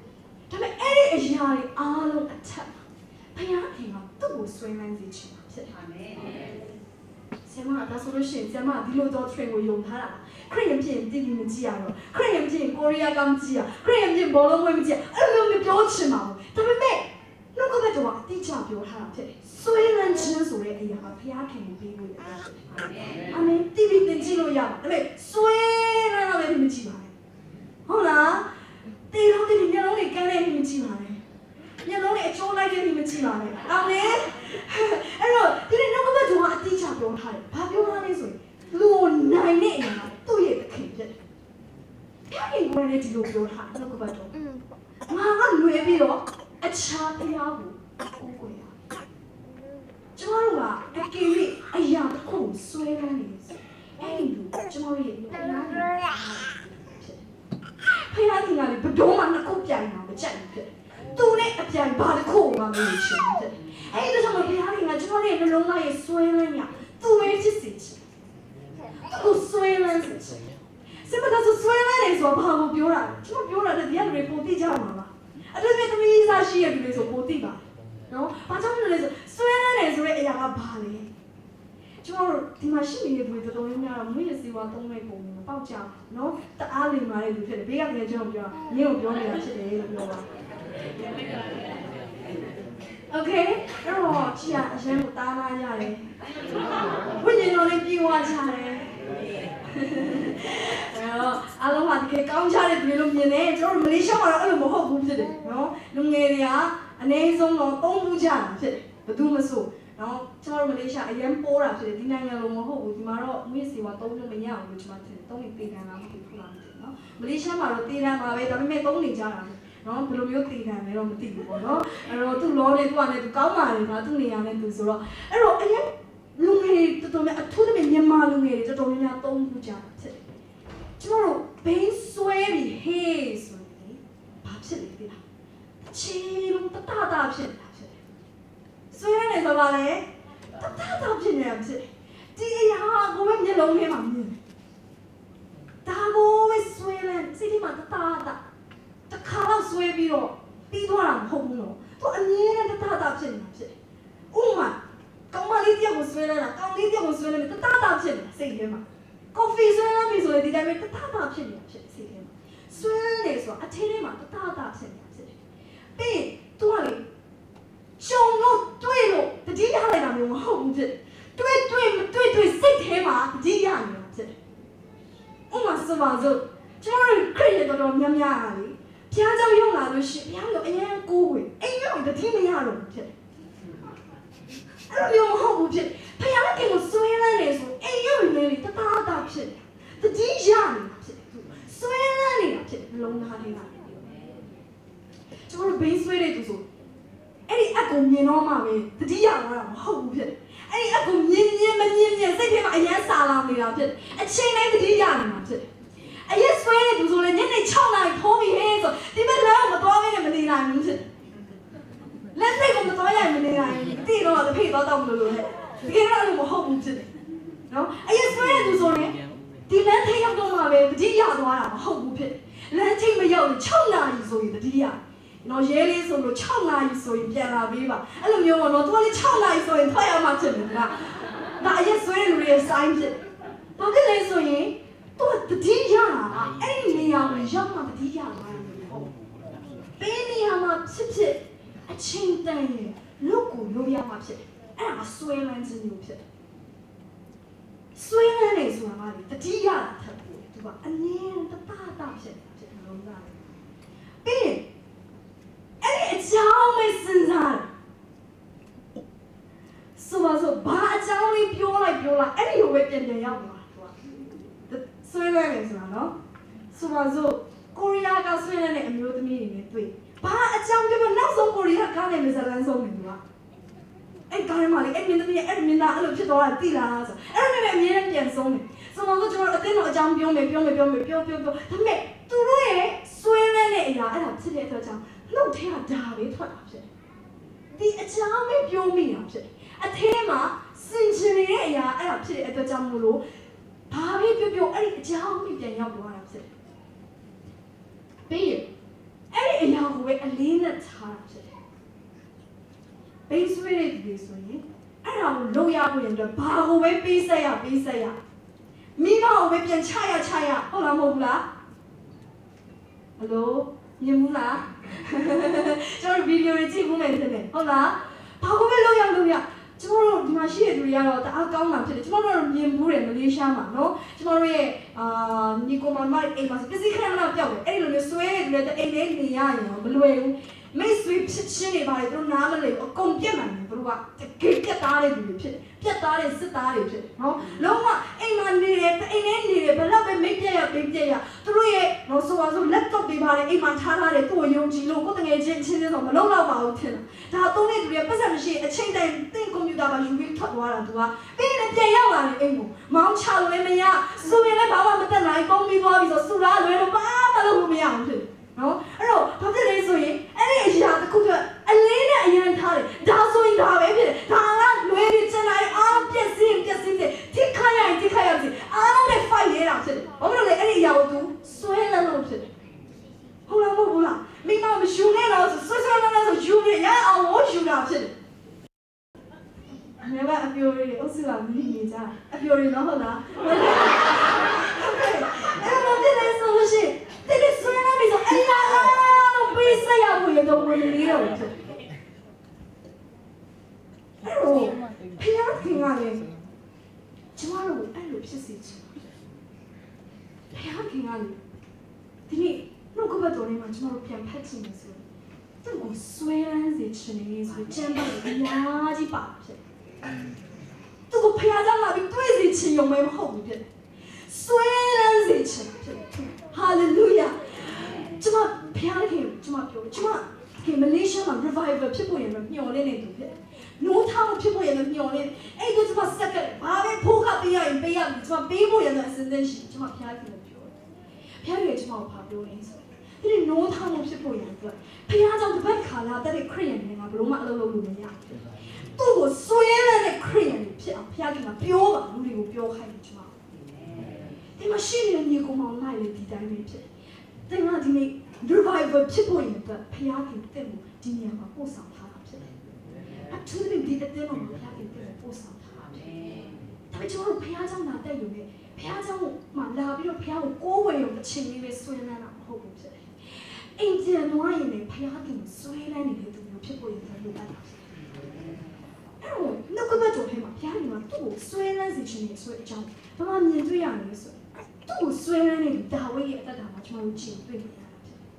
ဒါပေမဲ့အဲ့ဒီအရာတွေအားလုံးအထက်ဘုရားခင်ကသူ့ကိုဆွဲလန်းစေချင်တာဖြစ်တယ်အာမင်ဆရာမဒါဆိုလို့ရှိရင်ဆရာမဒီလိုတော့ train ကိုယုံထားတာခရစ်ယာန်ဖြစ်ရင်တည်တည်မကြည့်ရတော့ခရစ်ယာန်ဖြစ်ရင်ကိုရီးယားကမကြည့်ရခရစ်ယာန်ဖြစ်ဘောလုံးဝဲမကြည့်အဲ့လိုမျိုးပြောချင်ပါဘူးဒါပေမဲ့နှုတ်ကပတ်တော်ကအတိအကျပြောထားတာဖြစ်တယ်ဆွေးလန်းခြင်းဆိုတဲ့အရာကဘုရားခင်ကိုပေးလို့ရတယ်အာမင်အာမင်တီဗီတင်ကြည့်လို့ရပါဒါပေမဲ့ဆွေးလန်းတော့လည်းမကြည့်ပါနဲ့ဟုတ်လားတေလုံးတေမျက်လုံးတွေကန်းတဲ့မကြည့်ပါနဲ့မျက်လုံးတွေအချိုးလိုက်တဲ့မကြည့်ပါနဲ့အာမင်အဲ့တော့ဒီနေ့နှုတ်ကပတ်တော်ကအတိအကျပြောထားတယ်ဘာပြောထားလဲဆိုရင်လူနိုင်တဲ့အရာသူ့ရဲ့သခင်ဖြစ်တယ်ဘုရားခင်ကိုလည်းဒီလိုပြောထားနှုတ်ကပတ်တော်ငါကလွယ်ပြီးတော့အခြားတရားကိုကိုယ်ကိုယ်ရကျွန်တော်ကအကယ်၍အရာတစ်ခုဆွဲလန်းနေစေအဲ့ဒီလိုကျွန်တော်ရဲ့ဘုရားခင်ဘုရားခင်ကလည်းဘယ်တော့မှနှစ်ခုပြိုင်တာမကြိုက်ဘူးဖြစ်တယ်သူနဲ့အပြိုင်ဘာတစ်ခုမှမလို့ရှင်ဖြစ်တယ်အဲ့ဒီတော့ဘုရားခင်ကကျွန်တော်ရဲ့နှလုံးသားရဲ့ဆွဲလန်းရသူ့ရဲ့ချစ်စီချစ်သူ့ဆွဲလန်းစေချင်စမတော့ဆွဲလန်းနေဆိုဘာကိုပြောတာကျွန်တော်ပြောတာတရားတွေပုံသိကြမှာပါအဲ့ဒါမျိုးသမီးစားရှိရတယ်လို့ဆိုပုံသိပါနော်ဘာကြောင့်လဲဆိုဆွဲလန်းနေဆိုတဲ့အရာကဘာလဲကျွန်တော်တို့ဒီမှာရှိနေတဲ့လူတွေတော်တော်များများမွေးရစီဝါသုံးတဲ့ပုံကိုပေါက်ကြနော်တအားလိမ်မာတဲ့လူဖြစ်တယ်ဘေးကလည်းကျွန်တော်ပြောရင်းကိုပြောနေတာဖြစ်တယ်လို့ပြောပါโอเคအဲ့တော့ကြည့်ရအရင်ကတားလာရတယ်ဝိညာဉ်တော်လေးပြေဝချတယ်အဲ့တော့အားလုံးကတကယ်ကောင်းချတဲ့လူလို့မြင်တယ်ကျွန်တော်မလေးရှားမှာတော့အဲ့လိုမဟုတ်ဘူးဖြစ်တယ်နော်လူငယ်တွေကအနည်းဆုံးတော့သုံးခုကြတာဖြစ်တယ်ဘယ်သူမှဆိုနော်ကျွန်တော်မလေးရှားအရင်ပိုးတာဖြစ်တယ်ဒီနိုင်ငံလုံးမဟုတ်ဘူးဒီမှာတော့မွေးစီဝါသုံးလို့မရဘူးလို့ကျွန်တော်ထင်တယ်သုံးရင်တေးခံလားမသိဘူးလားမသိဘူးနော်မလေးရှားမှာတော့တေးခံပါပဲဒါပေမဲ့သုံးနေကြတာနော်ဘယ်လိုမျိုးတေးခံလဲတော့မသိဘူးပေါ့နော်အဲ့တော့သူ့လောနဲ့သူကလည်းသူကောင်းပါလေကွာသူ့နေရာနဲ့သူဆိုတော့အဲ့တော့အရင်လူငယ်တော်တော်များအထူးသဖြင့်မြန်မာလူငယ်တွေတော်တော်များများသုံးခုကြတာဖြစ်တယ်ကျွန်တော်တို့ဘင်းဆွဲပြီးဟေးဆိုရင်ဘာဖြစ်လဲသိလားချီလုံးတတတာဖြစ်နေတာဖြစ်တယ်ဆွဲနေဆိုပါလေတတတာဖြစ်နေတာဖြစ်ဒီအရာကိုပဲမျက်လုံးထဲမှာမြင်တယ်ဒါကိုပဲဆွဲနေစိတ်ထဲမှာတတတာတခါတော့ဆွဲပြီးတော့ပြီးသွားတာမဟုတ်ဘူးနော်သူအမြဲတမ်းတတတာဖြစ်နေတာဖြစ်ဥမာကောင်းမလေးတယောက်ကိုဆွဲလာတာကောင်းလေးတယောက်ကိုဆွဲလာတယ်တတတာဖြစ်နေတာစိတ်ထဲမှာကော်ဖီဆွဲလာပြီဆိုရင်ဒီတိုင်းပဲတတတာဖြစ်နေတာဖြစ်စိတ်ထဲမှာဆွဲနေဆိုအထင်းထဲမှာတတတာဖြစ်နေတာဖြစ်တယ်ပြီးသူကလေရှုံလို့တွေ့လို့တတိယလိုက်တာမျိုးမဟုတ်ဘူးဖြစ်တွေ့တွေ့မတွေ့တွေ့စိတ်ထဲမှာတတိယနေတာဖြစ်တယ်ဥမာဆိုပါစို့ကျွန်တော်ခရစ်တော်တော်များများဟာလေဘုရားကြောင့်ရောက်လာလို့ရှိရင်ဘုရားတို့အရင်ကိုးဝင်အိမ်ရောက်တတိမရတော့ဖြစ်တယ်အဲ့လိုမဟုတ်ဘူးဖြစ်ဘုရားကကိုဆွဲလန်းနေဆိုအိမ်ရောက်နေလေတတားတာဖြစ်တယ်တတိယနေတာဖြစ်တယ်ဆွဲလန်းနေတာဖြစ်တယ်လုံးသားလေးကကျွန်တော်ဘိန်းဆွဲတဲ့သူဆိုအဲ့ဒီအကူမြင်တော့မှပဲတတိယသွားတာမဟုတ်ဘူးဖြစ်တယ်အဲ့ဒီအကူမြင်မြင်မမြင်မြင်စိတ်ထဲမှာအယမ်းစာလောင်နေတာဖြစ်တယ်အချိန်တိုင်းတတိယနေတာဖြစ်တယ်အရက်ဆွဲတဲ့သူဆိုလည်းညနေ၆နာရီထိုးပြီးဟဲ့ဆိုဒီမဲ့လည်းမတော်ဘဲနဲ့မနေနိုင်ဘူးဖြစ်လက်စိတ်ကိုမတော်ရမနေနိုင်ဘူးတိတော့တဖိတ်တော့တောက်မလို့လို့ဟဲ့ဒီကိတော့လည်းမဟုတ်ဘူးဖြစ်တယ်နော်အရက်ဆွဲတဲ့သူဆိုရင်ဒီလမ်းထိပ်ရောက်တော့မှပဲတတိယသွားတာမဟုတ်ဘူးဖြစ်လမ်းထိပ်မရောက်၆နာရီဆိုရင်တတိယနော်ရဲလေးဆိုလို့၆နာရီဆိုရင်ပြန်လာပေးပါအဲ့လိုမျိုးပေါ့နော်သူကလည်း၆နာရီဆိုရင်ထွက်ရမှဖြစ်တယ်ကဒါအရက်ဆွဲတဲ့လူတွေရဲ့ sign ဖြစ်ဘာဖြစ်လဲဆိုရင်သူကတတိယတာအဲ့ဒီနေရာကိုရောက်မှတတိယသွားတယ်ဟုတ်ဘယ်နေရာမှာဖြစ်ဖြစ်အချင်းတန်ရင်လုတ်ကိုလိုရမှာဖြစ်တယ်အဲ့ဒါဆွဲလန်းခြင်းမျိုးဖြစ်တယ်ဆွဲလန်းနေဆိုတာကလေတတိယတာထပ်ပြီးသူကအငြင်းတတတာဖြစ်တယ်ဖြစ်တယ်လုံးသားပြီးရင်အဲ့ဒီအကြောင်းပဲစဉ်းစားတယ်ဆိုပါစို့ဘာအကြောင်းလေးပြောလိုက်ပြောလိုက်အဲ့ဒီလိုပဲပြန်ပြန်ရောက်သွားဆွဲလန်းနေဆိုတာနော်ဆိုပါစို့ကိုရီးယားကဆွဲလန်းတဲ့အမျိုးသမီးတွေနဲ့တွေ့ဘာအကြောင်းပြောလို့နောက်ဆုံးကိုရီးယားကားနဲ့မစလန်းဆုံးနေသူကအဲ့ကားမှာလေအဲ့မင်းသမီးအဲ့မင်းသားအဲ့လိုဖြစ်သွားတာသိလားဆိုအဲ့လိုနဲ့အမြဲတမ်းပြန်ဆုံးနေဆိုပါစို့ကျွန်တော်အတင်းတော့အကြောင်းပြောမယ်ပြောမယ်ပြောမယ်ပြောပြောပြောဒါပေမဲ့သူတို့ရဲ့ဆွဲလန်းတဲ့အရာအဲ့ဒါဖြစ်တဲ့အတွက်ကြောင့်နှုတ်ထဲကဓာပဲထွက်တာဖြစ်တယ်ဒီအကြောင်းပဲပြောမိတာဖြစ်တယ်အထဲမှာစင်ချင်နေတဲ့အရာအဲ့ဒါဖြစ်တဲ့အတွက်ကြောင့်မို့လို့ဘာပဲပြောပြောအဲ့ဒီအကြောင်းကိုပြန်ရောက်သွားတာဖြစ်တယ်ပြီးရင်အဲ့ဒီအရာကိုပဲအလေးနဲ့ထားတာဖြစ်တယ်ဘိန်းဆွဲတဲ့သူတွေဆိုရင်အဲ့ဒါကိုလုံရဖို့ရင်တော့ဘာကိုပဲပေးဆက်ရပေးဆက်ရမိဘကိုပဲပြန်ချရချရဟုတ်လားမဟုတ်ဘူးလားဟယ်လိုမြင်ဘူးလားကျွန်တော်ဗီဒီယိုတွေကြည့်ဖို့မယ်ဖြစ်နေဟုတ်လားဘာကိုပဲလုံရလုံရကျွန်တော်တို့ဒီမှာရှိတဲ့သူတွေကတော့တအားကောင်းတာဖြစ်တယ်ကျွန်တော်တို့မြင်ဘူးတယ်မလေးရှားမှာနော်ကျွန်တော်တို့ရဲ့အာညီကိုမမအိမ်မှာပစ္စည်းခဏခဏပြောက်တယ်အဲ့လိုမျိုးဆွဲနေတယ်အိမ်ထဲနေရရင်မလွယ်ဘူးမိတ်ဆွေဖြစ်ချင်းတွေပါတယ်သူတို့နားမလည်ဘူးအကုန်ပြတ်နိုင်တယ်သူတို့ကတကယ်ပြတ်သားတဲ့လူတွေဖြစ်တယ်ပြတ်သားတဲ့စစ်သားတွေဖြစ်တယ်နော်လုံးဝအိမ်မှာနေတယ်အိမ်ထဲနေတယ်ဘယ်တော့ပဲမိတ်ပြက်ရပိတ်ပြက်ရသူတို့ရဲ့တော့ဆိုပါဆို laptop တွေပါတယ်အိမ်မှာထားထားတယ်သူ့ကိုယုံကြည်လို့ကိုယ်တငယ်ချင်းချင်းချင်းဆိုမလုံးတော့ပါဘူးထင်တာဒါသုံးတဲ့သူတွေပတ်စံမရှိအချိန်တိုင်းသင်ကွန်ပျူတာမှာယူပြီးထွက်သွားတာသူကပြီးရင်ပြန်ရောက်လာတယ်အိမ်ကိုမောင်းချလို့လည်းမရစူရင်လည်းဘာမှမတက်နိုင်ပုံပြီးသွားပြီဆိုစူလားလွယ်တော့ဘာမှလုပ်လို့မရဘူးဖြစ်နော်အဲ့တော့ဘာဖြစ်လဲဆိုရင်အဲ့ဒီအရာတစ်ခုကအလေးနဲ့အရင်ထားတယ်ဒါဆိုရင်ဒါပဲဖြစ်တယ်ဒါကလွယ်ပြီးချင်တိုင်းအားပြည့်စင်ပြည့်စင်တဲ့ထိခိုက်ရင်ထိခိုက်ရစီအားလုံးနဲ့ fight ရတာဖြစ်တယ်ဘာဖြစ်လို့လဲအဲ့ဒီအရာကို तू ဆွဲလန်းလို့ဖြစ်တယ်ဟုတ်လားမဟုတ်ဘူးလားမိမမယူနဲ့တော့ဆွဲဆွဲလန်းလန်းဆိုယူနေရအောင်ဝယူတာဖြစ်တယ်အမေကအပြိုတွေအုပ်စုကမြည်နေကြအပြိုတွေတော့ဟုတ်လားအဲ့တော့ဒီနေ့ဆိုလို့ရှိရင်ဒီဆွေးနွေးပြီးဆိုအဲ့ဒါတော့ပေးစရာဘူးရတော့ဝင်နေတော့ဖြစ်အဲ့တော့ဖျားခင်ကလည်းကျမတို့အဲ့လိုဖြစ်စီချင်ဖျားခင်ကလည်းဒီနေ့နှုတ်ကပတ်တော်ထဲမှာကျမတို့ပြန်ဖတ်ချင်တယ်ဆိုသူ့ကိုဆွဲလန်းစေချင်နေဆိုကျမ်းပတ်အများကြီးပါဖြစ်သူ့ကိုဖျားကြောင့်လာပြီးတွေးစေချင်ရုံပဲမဟုတ်ဘူးဖြစ်ဆွဲလန်းစေချင်ဖြစ်ဟာလေလုယာကျမဖျားခင်ကျမပြောကျမခင်မလေးရှားမှာ revival ဖြစ်ဖို့ရမျှော်လင့်နေသူဖြစ်နိုးထောင်ဖြစ်ဖို့ရမျှော်လင့်အဲ့ဒါကျမစက်ကဘာပဲဖိုးခပေးရရင်ပေးရမယ်ကျမပေးဖို့ရတဲ့အစဉ်သင့်ရှိကျမဖျားခင်ကိုပြောဖျားခင်ကျမကိုဘာပြောလဲဆိုဒီနိုးထောင်ဖြစ်ဖို့ရအတွက်ဖျားကြောင့်တစ်ပတ်ခါလာတဲ့ခရိယန်တွေကဘလို့မှအလုပ်လုပ်လို့မရဘူးသူ့ကိုဆွဲလန်းတဲ့ခရိယန်တွေဖြစ်အောင်ဖျားခင်ကပြောပါလူတွေကိုပြောခိုင်းတယ်ကျမဒီမှာရှိနေတဲ့ညီကောင်မောင်လိုက်လေဒီတိုင်းပဲဖြစ်တယ်ငါဒီနေ့ revival ဖြစ်ဖို့ရင်အတွက်ဖျားခင်တဲ့ကိုဒီနေရာမှာပို့ဆောင်ထားတာဖြစ်တယ်အထူးသဖြင့်ဒီတဲ့တဲ့မှာဖျားခင်တဲ့ကိုပို့ဆောင်ထားတာဖြစ်တယ်ဒါပေမဲ့ကျွန်တော်တို့ဖျားเจ้าနာတဲ့ယူနဲ့ဖျားเจ้าမှာလာပြီးတော့ဖျားကိုကိုးဝယ်ရုံအချိန်လေးပဲဆွဲလန်းတာမဟုတ်ဘူးဖြစ်တယ်အင်ဂျင်နွားရင်လည်းဖျားခင်ကိုဆွဲလန်းနေတဲ့သူမျိုးဖြစ်ဖို့ရင်လိုအပ်တာဖြစ်တယ်အဲ့တော့နောက်ကဘက်တော်ထဲမှာဖျားခင်ကသူ့ကိုဆွဲလန်းစေချင်နေဆိုတဲ့အကြောင်းဘာမှမြင်တွေ့ရလဲဆိုသူ့ကိုဆွဲလန်းနေတဲ့ဒါဝိဒ်ရဲ့အတ္တမှာကျွန်တော်တို့ကြည့်တွေ့နေရ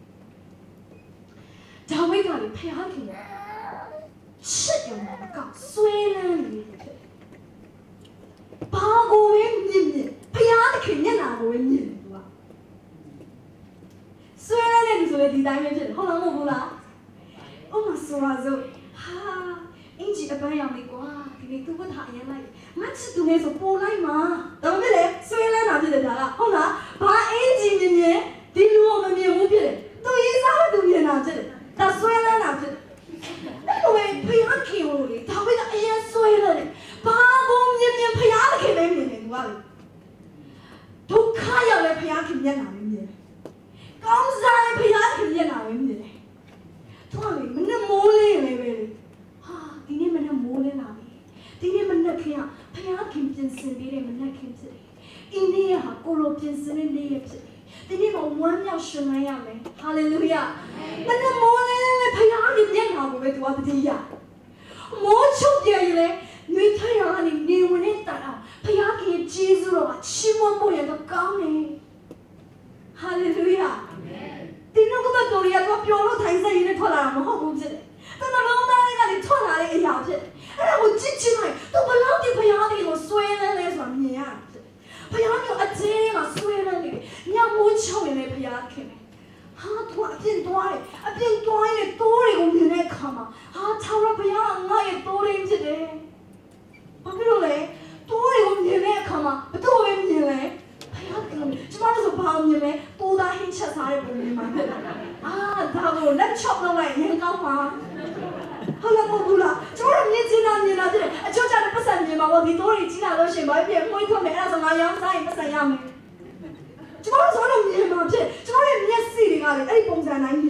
ဒါဝိဒ်ကလည်းဖျားခင်ရှစ်ရုံမှာကဆွဲလန်းနေတယ်ဘာကိုပဲမြင်မြင်ဖျားခင်မျက်နှာကိုပဲမြင်တယ်သူကဆွဲလန်းနေပြီဆိုလေဒီတိုင်းပဲဖြစ်တယ်ဟုတ်လားမဟုတ်ဘူးလားဥမာဆိုပါစို့ဟာအင်ဂျီအပန်းရောင်လေးကွာဒီနေ့သူ့ဘက်ထားအရင်လိုက်မချစ်သူလေးဆိုပို့လိုက်မှာဒါပေမဲ့လေဆွဲလန်းတာဖြစ်တယ်ဒါကဟုတ်လားဘာအင်ဂျီမြင်မြင်ဒီလူကိုမမြင်ဘူးဖြစ်တယ်သူရေးစားသူမြင်တာဖြစ်တယ်ဒါဆွဲလန်းတာဖြစ်တယ်ဘယ်လိုပဲဖျားခင်လို့လေဒါပေမဲ့အရင်ဆွဲလန်းတယ်ဘာကိုမြင်မြင်ဖျားခင်ပဲမြင်တယ်သူကလေဒုက္ခရောက်လဲဖျားခင်မျက်နှာပဲမြင်တယ်ကောင်းစားလဲဖျားခင်မျက်နှာပဲမြင်တယ်သူကလေမနဲ့မိုးလေးလေပဲလေဟာဒီနေ့မနဲ့မိုးလေးလာပြီဒီနေ့မနဲ့ခင်ကဖျားခင်ပြင်ဆင်ပေးတဲ့မနဲ့ခင်ဖြစ်တယ်အင်းဒီဟာကိုလိုပြင်ဆင်တဲ့နေ့ရက်ဖြစ်တယ်ဒီနေ့မှာဝမ်းမြောက်ရှင်လိုက်ရမယ်ဟာလေလုယာမနဲ့မိုးလေးလေဖျားခင်မျက်နှာကိုပဲသူကတည်ရမိုးချုပ်ပြည့်လေနေထိုင်ရတဲ့နေဝင်တဲ့တောင်ဖျားခင်ဂျေဇုတော်ကချီးမွမ်းဖို့ရတော့ကောင်းတယ်ဟာလေလုယာအာမင်ဒီနောက်ကဘတော်ရီကတော့ပြောလို့ထိုင်ဆိုင်ရင်းထွက်လာတာမဟုတ်ဘူးဖြစ်တယ်တဏှာလုံးသားတွေကလည်းထွက်လာတဲ့အရာဖြစ်တယ်အဲ့ဒါကိုကြည့်ချင်လိုက်သူဘလောက်ဒီဖျားခင်ကိုဆွဲလန်းလဲဆိုတာမြင်ရဖြစ်ဖျားခင်အကျဉ်းကဆွဲလန်းနေညမိုးချုံနေဖျားခင်ဟာသူအပြင်သွားတယ်အပြင်သွားရင်တိုးတွေကိုမြင်တဲ့အခါမှာဟာထာဝရဘုရားငါ့ရဲ့တိုးရင်းဖြစ်တယ်ဘာဖြစ်လို့လဲတိုးတွေကိုမြင်တဲ့အခါမှာဘယ်သူပဲမြင်လဲဘုရားကကျမတို့ဆိုဘာမြင်လဲတိုးသားဟင်းချက်စားတဲ့ပုံမြင်မှာဖြစ်တယ်အာဒါကိုလက်ချော့လုပ်လိုက်ရင်ကောင်းမှာဟုတ်လားမဟုတ်ဘူးလားကျမတို့မြင်ချင်တာမြင်တာဖြစ်တယ်အချို့ကျတော့ပတ်စံမြင်မှာပေါ့ဒီတိုးတွေကြီးလာလို့ရှိရင်ဘာဖြစ်မွေးထွက်မယ်အဲ့ဒါဆိုငါရောင်းစားရင်ပတ်စံရမယ်ကျမတို့ဆိုတော့မြင်မှာဖြစ်ကျမတို့မျက်စိတွေကလည်းအဲ့ဒီပုံစံတိုင်းမြင်ဘ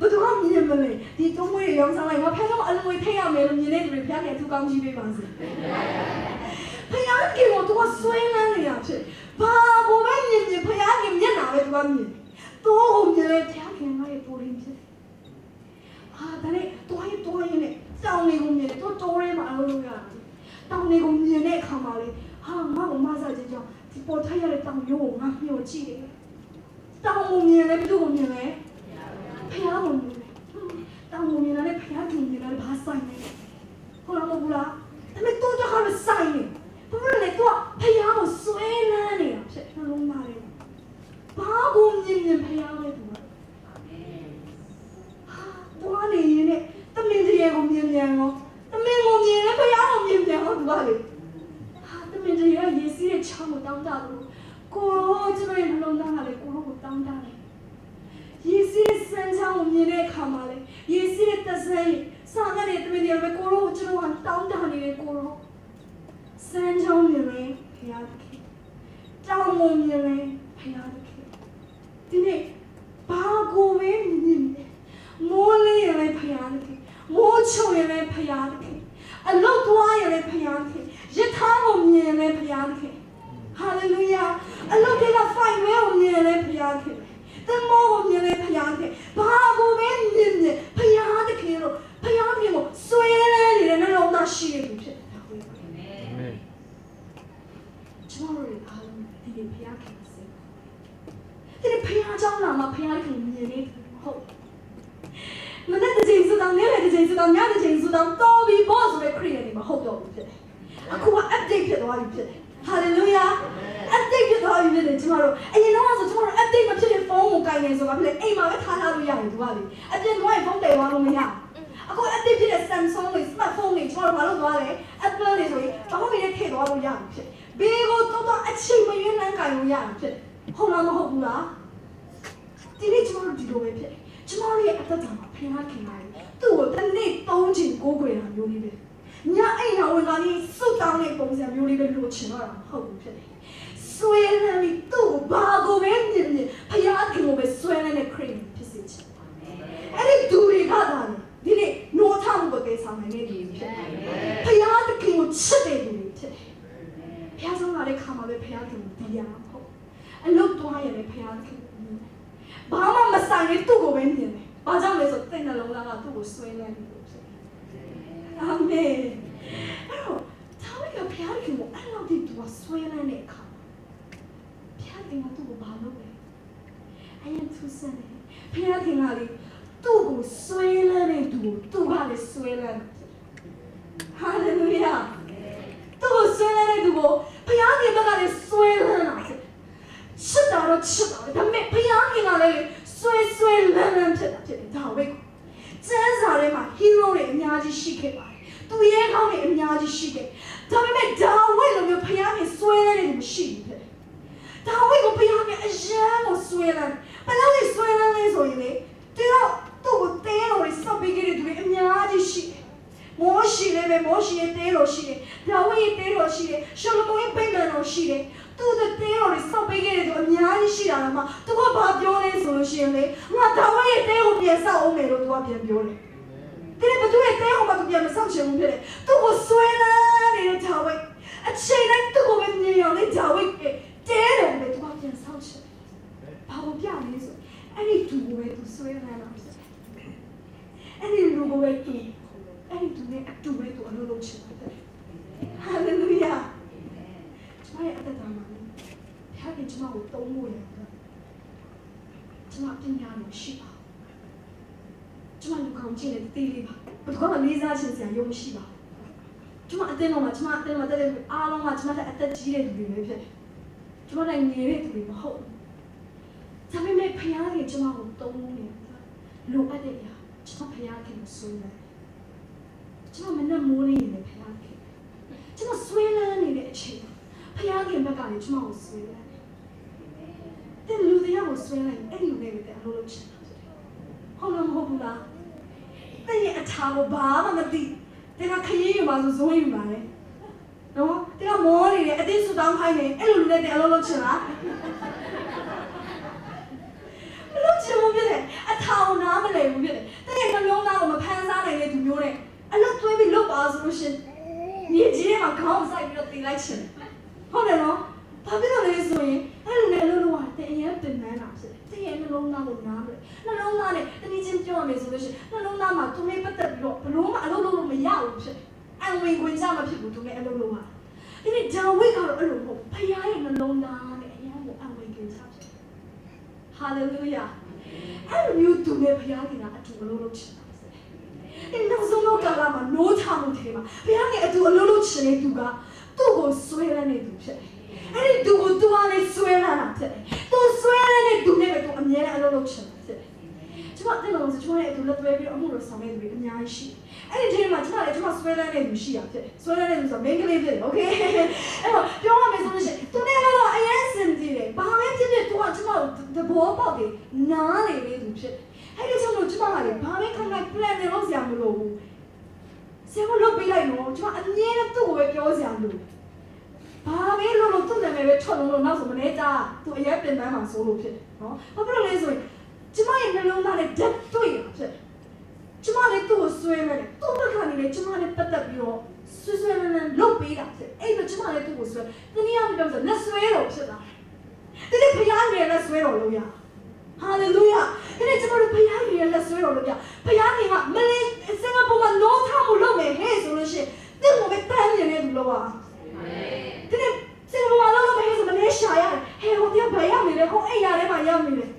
ဘသူကမြင်မလဲဒီသုံးမွေးတွေရောင်းစားလိုက်ငါဖះတော့အလုံးဝထိရမယ်လို့မြင်နေတယ်ဖះကသူကောင်းကြီးပေးပါစေဖះကကိုသူကဆွဲလန်းနေရဖြစ်ဘာကိုပဲမြင်မြင်ဖះကမျက်နှာပဲသူကမြင်တော့ဟိုမြင်လေဖះကငါ့ရဲ့ပိုရင်းဖြစ်ဟာဒါနဲ့တွားရတွားရနဲ့တောင်းနေကုန်မြင်တော့တိုးရဲမှာအလုပ်လုပ်ရတာတောင်းနေကုန်မြင်တဲ့အခါမှာလေဟာငါ့ကိုမဆာချင်းကြောင့်ဒီပေါ်ထိုက်ရတဲ့တောင်းရိုးကိုငါမျှော်ကြည့်တယ်တောင်းကိုမြင်လဲဘယ်သူကိုမြင်လဲဖះကိုမြင်တောင်းကိုမြင်တယ်ဖះကမြင်တယ်ဘာဆိုင်လဲဟုတ်လားမဟုတ်လားဒါပေမဲ့တော့တော့ကဆိုင်နေဘာလို့လဲတော့ဖះကိုဆွဲလန်းနေတာဖြစ်နှလုံးသားလေးဘာကိုမြင်မြင်ဖះလဲသူကအာမင်ဟာတွားနေရင်နဲ့တမင်တရေကိုမြင်မြန်ရောတမင်ကိုမြင်လဲဖះကိုမြင်မြန်ရောသူကလေဟာတမင်တရေကယေစီရဲ့ချောင်းကိုတောင်းတလို့ကိုရောကျမရဲ့နှလုံးသားကလေကိုရောကိုတောင်းတတယ်ယေစီရဲ့စံချောင်းကိုမြင်တဲ့အခါမှာလေယေစီရဲ့သက်ဆိုင်စာငတ်တဲ့တမင်တရေပဲကိုရောကိုကျမကတောင်းတနေတယ်ကိုရောစံချောင်းမြင်လဲဖះသခင်တောင်းကိုမြင်လဲဖះသခင်ဒီနေ့ဘာကိုပဲမြင်တယ်မိုးလေးရလဲဖះသခင်မိုးချုံရလဲဖះသခင်အလုတ်သွားရလဲဖះသခင်ယထာကိုမြင်လဲဖះသခင်ဟာလေလုယာအလုတ်တွေကဖိုင်ဝဲကိုမြင်လဲဖះသခင်တမောကိုမြင်လဲဖះသခင်ဘာကိုပဲမြင်မြင်ဖះသခင်လို့ဖះသခင်ကိုဆွဲနေတဲ့နှလုံးသားရှိတယ်ဖြစ်တယ်ဟုတ်ကဲ့အာမင်ကျွန်တော်တို့အားလုံးဒီနေ့ဖះခင်စေဒီနေ့ဖះเจ้าနာမှာဖះခင်မြင်နေဟုတ်မနေ့တချိန်စတော့နေ့တချိန်စတော့ညတချိန်စတော့တော်ပြီဘောဆိုတဲ့ခရီးရည်မှာဟုတ်တော့ဘူးဖြစ်တယ်အခုက update ဖြစ်သွားပြီဖြစ်တယ် hallelujah update ဖြစ်သွားပြီဖြစ်တယ်ကျမတို့အရင်တော့ဆိုကျမတို့ update မဖြစ်တဲ့ဖုန်းကိုကိုင်နေဆိုတာဖြစ်လေအိမ်မှာပဲထားထားလို့ရတယ်သူကလေအပြင်သွားရင်ဖုန်းတယ်သွားလို့မရအခု update ဖြစ်တဲ့ Samsung တွေ smartphone တွေကျမတို့ဘာလို့သွားလဲ Apple တွေဆိုရင်ဘာမှမနေထည့်သွားလို့ရမှာဖြစ်ဘေးကိုတော့တော့အချိန်မရွေးနှမ်းကိုင်လို့ရမှာဖြစ်ဟုတ်လားမဟုတ်ဘူးလားဒီနေ့ကျမတို့ဒီလိုပဲဖြစ်တယ်ကျမတို့ရဲ့အသက်တာမှာဖခင်ခင်လာတယ်သူ့ကိုတစ်နေ့သုံးချိန်ကိုးကွယ်တာမျိုးလေးပဲညအိမ်တော်ဝင်လာပြီးစုတောင်းတဲ့ပုံစံမျိုးလေးပဲလို့ချင်တော့တာမဟုတ်ဘူးဖြစ်တယ်ဆွဲလန်းပြီးသူ့ကိုဘာကိုပဲမြင်မြင်ဖခင်ခင်ကိုပဲဆွဲလန်းတဲ့ခရစ်ယာန်ဖြစ်စေချင်အဲ့ဒီဒူတွေကသာဒီနေ့နိုးထမှုပဲကိစ္စနိုင်နေပြီဖြစ်တယ်ဖခင်ခင်ကိုချစ်တဲ့လူတွေဖြစ်တယ်ဖခင်ဆောင်လာတဲ့ခါမှာပဲဖခင်ခင်ကိုသိရမှာဟုတ်အလုပ်သွားရတယ်ဖခင်ခင်ဘာမှမဆိုင်တဲ့သူ့ကိုပဲမြင်တယ်။ဘာကြောင့်လဲဆိုတဲ့နှလုံးသားကသူ့ကိုဆွဲလန်းနေလို့ဖြစ်တယ်။အာမင်။အဲ့တော့ဒါဝိဒ်ကဘုရားခင်ကိုအဲ့လောက်ထိသူကဆွဲလန်းတဲ့အခါဘုရားခင်ကသူ့ကိုဘာလုပ်လဲ။အရင်သူစံတယ်။ဘုရားခင်ကလေသူ့ကိုဆွဲလန်းတဲ့သူကိုသူ့ကလည်းဆွဲလန်းတယ်။ဟာလေလုယာ။သူ့ကိုဆွဲလန်းတဲ့သူကိုဘုရားခင်ဘက်ကလည်းဆွဲလန်းတာဖြစ်ချစ်တာတော့ချစ်တာဒါပေမဲ့ဘုရားခင်ကလည်းဆွဲဆွဲလန်းလန်းဖြစ်တာဖြစ်တယ်ဒါဝိဒ်ကျမ်းစာထဲမှာ hero တွေအများကြီးရှိခဲ့ပါတယ်သူရဲ့ကောင်းတွေအများကြီးရှိခဲ့ဒါပေမဲ့ဒါဝိဒ်လိုမျိုးဘုရားခင်ဆွဲလန်းနေတယ်မရှိဘူးဖြစ်တယ်ဒါဝိဒ်ကိုဘုရားခင်အယံကိုဆွဲလန်းဘယ်လိုလဲဆွဲလန်းလဲဆိုရင်လေသူတော့သူ့ကိုတဲတော်တွေစောက်ပေးခဲ့တဲ့သူတွေအများကြီးရှိတယ်မောရှိလည်းပဲမောရှိရဲ့တဲတော်ရှိတယ်ဒါဝိဒ်ရဲ့တဲတော်ရှိတယ်ရှလမုန်ရဲ့ပိတ်ပံတော်ရှိတယ်သူ့တဲ့တဲတော်တွေစောက်ပေးခဲ့တဲ့သူအများကြီးရှိတာတော့မှသူကဘာပြောလဲဆိုလို့ရှိရင်လေငါဒါဝိဒ်ရဲ့တဲကိုပြန်ဆောက်အောင်မယ်လို့သူကပြန်ပြောတယ်ဒီဘသူရဲ့တဲကိုမှသူပြန်မဆောက်ချင်ဘူးဖြစ်တယ်သူ့ကိုဆွဲလန်းနေတဲ့ဒါဝိဒ်အချိန်တိုင်းသူ့ကိုပဲမြင်အောင်လေဒါဝိဒ်တဲတယ်ပဲသူကပြန်ဆောက်ချင်ဘာလို့ပြလဲဆိုအဲ့ဒီသူကိုပဲသူဆွဲလန်းတာဖြစ်တယ်အဲ့ဒီလူကိုပဲသူအဲ့ဒီသူနဲ့အတူပဲသူအလုပ်လုပ်ချင်တယ်ဟာလေလုယာကျမရဲ့အသက်တာမှာဘုရားကကျမကိုတုံးလို့ရတယ်ကျမပညာလို့ရှိပါကျမလူကောင်းချင်းနဲ့တေးလေးပါဘယ်တော့မှလေးစားချင်စရာရုံမရှိပါကျမအတင်းတော့မှကျမအတင်းတော့တက်တဲ့အားလုံးကကျမတဲ့အသက်ကြီးတဲ့လူတွေပဲဖြစ်တယ်ကျမလည်းငယ်တဲ့သူတွေမဟုတ်ဘူးဒါပေမဲ့ဘုရားကကျမကိုတုံးလို့ရတယ်လိုအပ်တဲ့အရာကျမဘုရားခင်ကိုဆွေးနွေးကျမမနဲ့မိုးလေးနေတယ်ဘုရားခင်ကျမဆွေးနွေးနေတဲ့အချိန်ဘုရားခင်ဘက်ကလည်းကျမကိုဆွေးနွေးတယ်လူတရားကိုဆွေးလိုက်အဲ့ဒီလူတွေတဲ့အလုပ်လုပ်ချင်တာဟုတ်လားမဟုတ်ဘူးလားတဲ့ရဲ့အထာကိုဘာမှမသိတဲ့ကခရီးယူပါဆိုဇိုးယူပါလေနော်တဲ့ကမောနေတယ်အတင်းဆူတောင်းခိုင်းနေအဲ့လိုလူတွေတဲ့အလုပ်လုပ်ချင်လားမလုပ်ချင်ဘူးပြတယ်အထောင်နာမလဲဘူးဖြစ်တယ်တဲ့နှလုံးသားကိုမဖန်ဆားနိုင်တဲ့သူမျိုးနဲ့အလုပ်သွေးပြီးလုပ်ပါဆိုလို့ရှင်မြေကြီးထဲမှာခေါင်းဆိုင်ပြီးတော့တင်လိုက်ချင်ဟုတ်တယ်နော်ဘာဖြစ်လို့လဲဆိုရင်အဲ့လိုနဲ့အလုပ်လုပ်ရတဲ့အရင်ပင်ပန်းတာဖြစ်တယ်တဲ့နှလုံးသားကိုနားမလဲနှလုံးသားနဲ့တနည်းချင်းပြောရမယ်ဆိုလို့ရှင်နှလုံးသားမှာသူနဲ့ပတ်သက်ပြီးတော့ဘလို့မှအလုပ်လုပ်လို့မရဘူးဖြစ်အံဝင်ခွင့်ကြမဖြစ်ဘူးသူနဲ့အလုပ်လုပ်ရဒီနေ့ဒါဝိကတော့အဲ့လိုမဟုတ်ဖခင်ရဲ့နှလုံးသားနဲ့အရင်ကအံဝင်ခွင့်ကြဖြစ်ဟာလေလုယာအဲ့လိုမျိုးသူနဲ့ဖခင်ကအတူအလုပ်လုပ်ချင်တာဒီနောက်ဆုံးတော့ကာလမှာနိုးချမှုထဲမှာဘုရားကအတူအလုပ်လုပ်ချင်တဲ့သူကသူ့ကိုဆွဲလန်းနေသူဖြစ်တယ်။အဲ့ဒီသူကိုသူကလည်းဆွဲလန်းတာဖြစ်တယ်။သူဆွဲလန်းတဲ့သူနဲ့ပဲသူအမြဲတမ်းအလုပ်လုပ်ချင်တာဖြစ်တယ်။ကျွန်မအဲ့လိုဆိုကျွန်မရဲ့အတူလက်တွဲပြီးအမှုလို့ဆောင်နေသူတွေအများကြီးရှိတယ်။အဲ့ဒီထဲမှာကျွန်မလည်းကျွန်မဆွဲလန်းတဲ့သူရှိရဖြစ်တယ်။ဆွဲလန်းတဲ့သူဆိုမိန်းကလေးဖြစ်တယ်။ Okay ။အဲ့တော့ပြောရမယ်ဆိုလို့ရှိရင်သူနဲ့ကတော့အရင်စင်ကြည့်တယ်။ဘာပဲဖြစ်ဖြစ်သူကကျွန်မသဘောပေါက်တယ်နားလေနေသူဖြစ်တယ်။အဲ့ဒီကြောင့်လို့ကျွန်မကလည်းဘာပဲခိုင်ခိုင် plan နေလို့ဆရာမလို့ဘူးဆရာမလုပ်ပေးလိုက်တော့ကျွန်မအမြဲတမ်းသူ့ကိုပဲပြောဆရာလို့ဘာပဲလို့လို့သူ့နာမည်ပဲထွက်လို့လို့နောက်ဆိုမနေကြသူအရင်ပြင်ပန်းမှာဆိုလို့ဖြစ်တယ်နော်ဘာဖြစ်လို့လဲဆိုရင်ကျွန်မရဲ့နှလုံးသားနဲ့ဓာတ်တွေ့ရဖြစ်တယ်ကျွန်မလည်းသူ့ကိုဆွဲမယ်သူ့ဘက်ကနေလည်းကျွန်မလည်းပတ်သက်ပြီးတော့ဆွဲဆွဲလန်းလန်းလုပ်ပေးတာဖြစ်အဲ့တော့ကျွန်မလည်းသူ့ကိုဆွဲတနည်းအားဖြင့်ပြောဆိုလက်ဆွဲတော့ဖြစ်လာတယ်ဒီနေ့ဖခင်ရဲ့လက်ဆွဲတော်လို့ရဟာလေလုယာဒီနေ့ကျွန်တော်တို့ဖခင်ရဲ့လက်ဆွဲတော်လို့ပြဖခင်ကမလေးစင်ကာပူမှာနိုးထမှုလုပ်မယ်ဟဲ့ဆိုလို့ရှိရင်သူ့ကိုပဲတန်းနေနေသူလို့ပါဒီနေ့စင်ကာပူမှာလုပ်လို့မဟဲ့ဆိုမလေးရှာရတယ်ဟဲ့ဟိုတရားဘယ်ရောက်နေလဲဟိုအိမ်ရထဲမှာရောက်နေတယ်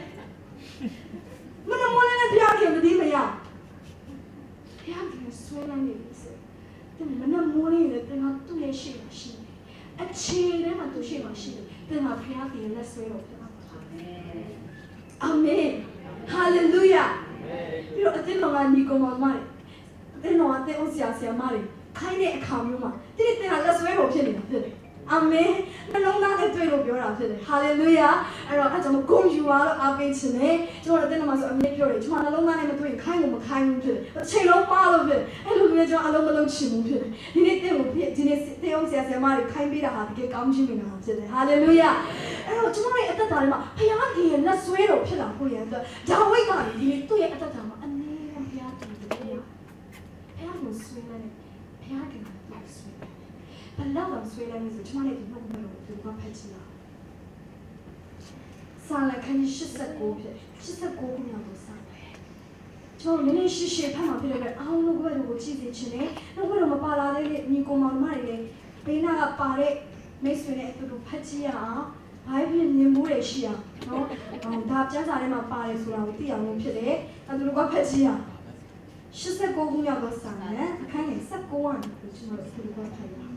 မနမောလည်းဖခင်ကမဒီမရဖခင်ကဆွဲလန်းနေပြီစေဒီမနမောလေးလည်းတင်ကသူ့ရဲ့ရှိမှရှိတယ်အခြေထဲမှာသူရှိမှရှိတယ်တင်ကဖခင်ကလက်ဆွဲတော်ပြအာမင်ဟာလေလုယာပြီးတော့အတင်းတော်ကညီကောင်မတွေအတင်းတော်ကတဲ့ဦးဆရာဆရာမတွေခိုင်းတဲ့အခါမျိုးမှာတိတိတင်ကလက်ဆွဲတော်ဖြစ်နေတာဖြစ်တယ်အာမင်နှလုံးသားနဲ့တွေ့လို့ပြောတာဖြစ်တယ်ဟာလေလုယာအဲ့တော့အဲ့ကြောင့်ဂုဏ်ယူပါတော့အားပေးခြင်းနဲ့ကျွန်တော်အတင်းတော်မှာဆိုအမြဲပြောတယ်ကျွန်တော်နှလုံးသားနဲ့မတွေ့ရင်ခိုင်းလို့မခိုင်းဘူးဖြစ်တယ်အချိန်လုံးပါလို့ဖြစ်တယ်အဲ့လိုမျိုးကျွန်တော်အလုံးမလုံးချင်ဘူးဖြစ်တယ်ဒီနေ့တင်ကိုဖြစ်ဒီနေ့တဲ့ဦးဆရာဆရာမတွေခိုင်းပေးတာဟာတကယ်ကောင်းချီးမင်္ဂလာဖြစ်တယ်ဟာလေလုယာအဲ့တော့ကျွန်တော်ရဲ့အသက်တာထဲမှာဘုရားခင်ရဲ့လက်ဆွဲတော်ဖြစ်လာဖို့ရန်အတွက်ဒါဝိဒ်ကဒီနေ့သူ့ရဲ့အသက်တာမှာအနည်းငယ်ဘုရားခင်ကိုဘုရားကိုဆွဲလိုက်ဘုရားခင်ကိုဆွဲလိုက်ဘယ်လောက်တော့ဆွဲလိုက်လဲဆိုကျွန်မလည်းဒီဘက်ကတော့ဒီဘက်ဖက်ချင်တာဆာလခန်းရှစ်ဆယ့်ကိုဖြစ်ရှစ်ဆယ့်ကိုခုမြောက်တော့ဆာကျွန်တော်လည်းရှိရှိဖတ်မှာဖြစ်တဲ့အောင်လို့ဘယ်လိုကိုကြည့်စေချင်လဲတော့ဘယ်လိုမပါလာတဲ့ညီကောင်မောင်မတွေလည်းဘေးနာကပါတဲ့မိတ်ဆွေနဲ့အတူတူဖတ်ကြည့်ရအောင်ဘာဖြစ်မြင်မှုတွေရှိအောင်နော်ဒါကျန်းစာထဲမှာပါတယ်ဆိုတာကိုသိအောင်လို့ဖြစ်တယ်အတူတူကဖတ်ကြည့်ရအောင်ရှစ်ဆယ့်ကိုခုမြောက်တော့ဆာနဲ့အခန်းငယ်ဆယ့်ကိုကနေကျွန်တော်အတူတူကဖတ်ရအောင်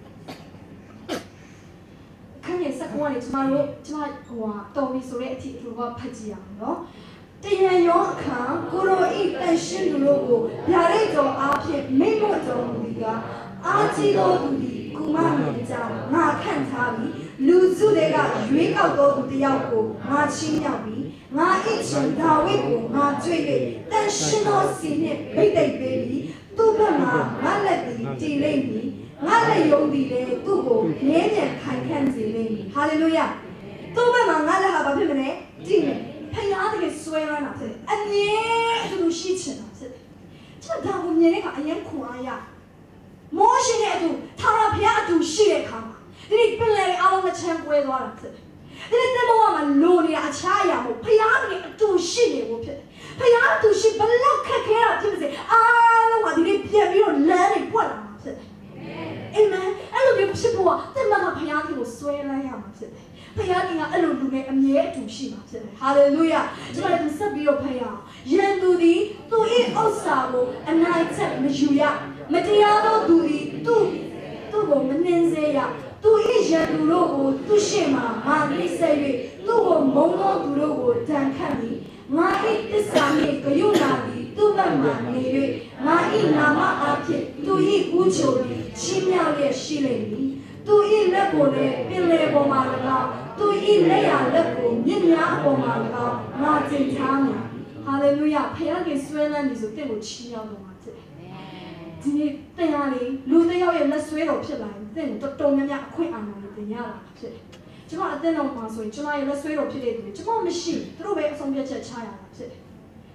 ခန်းရဲ့စကွာလေးကျမတို့ကျမဟိုဟာတော်ပြီဆိုတဲ့အထိအတူကဖတ်ကြည့်အောင်နော်တရံရောအခါကိုရိုဤတန်ရှင်းသူတို့ကိုဗျာဒိတ်တော်အားဖြင့်မိတ်မတော်မူသည်ကအာကြီးတော်သူသည်ကုမမြင်ကြောင်းငါခန့်ထားပြီးလူစုတွေကရွေးကောက်တော်သူတယောက်ကိုငါချင်းမြောက်ပြီးငါအချင်းဒါဝိဒ်ကိုငါကြွေ၍တန်ရှင်းတော်စီနှင့်ဗိတ်တိတ်ပေးပြီးသူ့ဘက်မှာငါလက်သည်တည်လိမ့်မည်ငါလည်းယုံကြည်တယ်သူ့ကိုငဲညံခိုင်ခန့်စေလိမ့်မည်ဟာလေလုယာသူ့ဘက်မှာငါလည်းဟာဘာဖြစ်မလဲကြည့်မယ်ဖခင်တကယ်ဆွဲရတာဖြစ်တယ်အမြဲအတူရှိချင်တာဖြစ်တယ်ကျွန်တော်ဒါကိုမြင်တဲ့အခါအရင်ခွန်အားရမောရှိတဲ့အတူထာဝရဘုရားအတူရှိတဲ့အခါမှာဒီပင်လယ်အားလုံးမချမ်းပွဲသွားတာဖြစ်တယ်ဒီတမောမှာလိုနေတာအခြားအရာမဟုတ်ဘုရားကအတူရှိနေဖို့ဖြစ်တယ်ဘုရားအတူရှိဘလောက်ခက်ခဲတာဖြစ်ပါစေအားလုံးကဒီနေ့ပြန်ပြီးတော့လမ်းတွေပွက်လာမှာဖြစ်တယ်အာမင်အဲ့လိုမျိုးဖြစ်ဖို့ကတမန်ကဘုရားကိုဆွဲလန်းရမှာဖြစ်တယ်ဘုရားကအဲ့လိုလူနဲ့အမြဲအတူရှိမှာဖြစ်တယ်ဟာလေလုယာကျွန်တော်တို့ဆက်ပြီးတော့ဖတ်ရအောင်ယန်သူသည်သူ၏ဥစ္စာကိုအနိုင်ချက်မယူရမတရားသောသူသည်သူ့သူ့ကိုမနှင်းစေရသူ၏ယန်သူတို့ကိုသူ့ရှေ့မှာငါနှိမ့်ဆက်၍သူ့ကိုမုန်းသောသူတို့ကိုတန်ခတ်ပြီးငါ၏တစ္ဆာနှင့်ဂယုဏသည်သူ့ဘက်မှနေ၍ငါ၏နာမအားဖြင့်သူ၏ဦးချိုသည်ချီးမြှောက်လျက်ရှိလိမ့်မည်သူ၏လက်ကိုလည်းပင်လယ်ပေါ်မှာ၎င်းသူ၏လက်ရလက်ကိုမြင့်များအပေါ်မှာ၎င်းငါတင်ထားမည်ဟာလေလုယာဖခင်ကဆွဲလန်းနေဆိုတင့်ကိုချီးမြှောက်တော်မှာဖြစ်တယ်ဒီနေ့တင်ရလေလူတစ်ယောက်ရဲ့လက်ဆွဲတော်ဖြစ်လာရင်တင့်ကိုတော်တော်များများအခွင့်အာဏာတွေတင်ရတာဖြစ်တယ်ကျွန်မအသင်းတော်မှာဆိုရင်ကျွန်မရဲ့လက်ဆွဲတော်ဖြစ်တဲ့သူတွေကျွန်မမရှိသူတို့ပဲအဆုံးဖြတ်ချက်ချရတာဖြစ်တယ်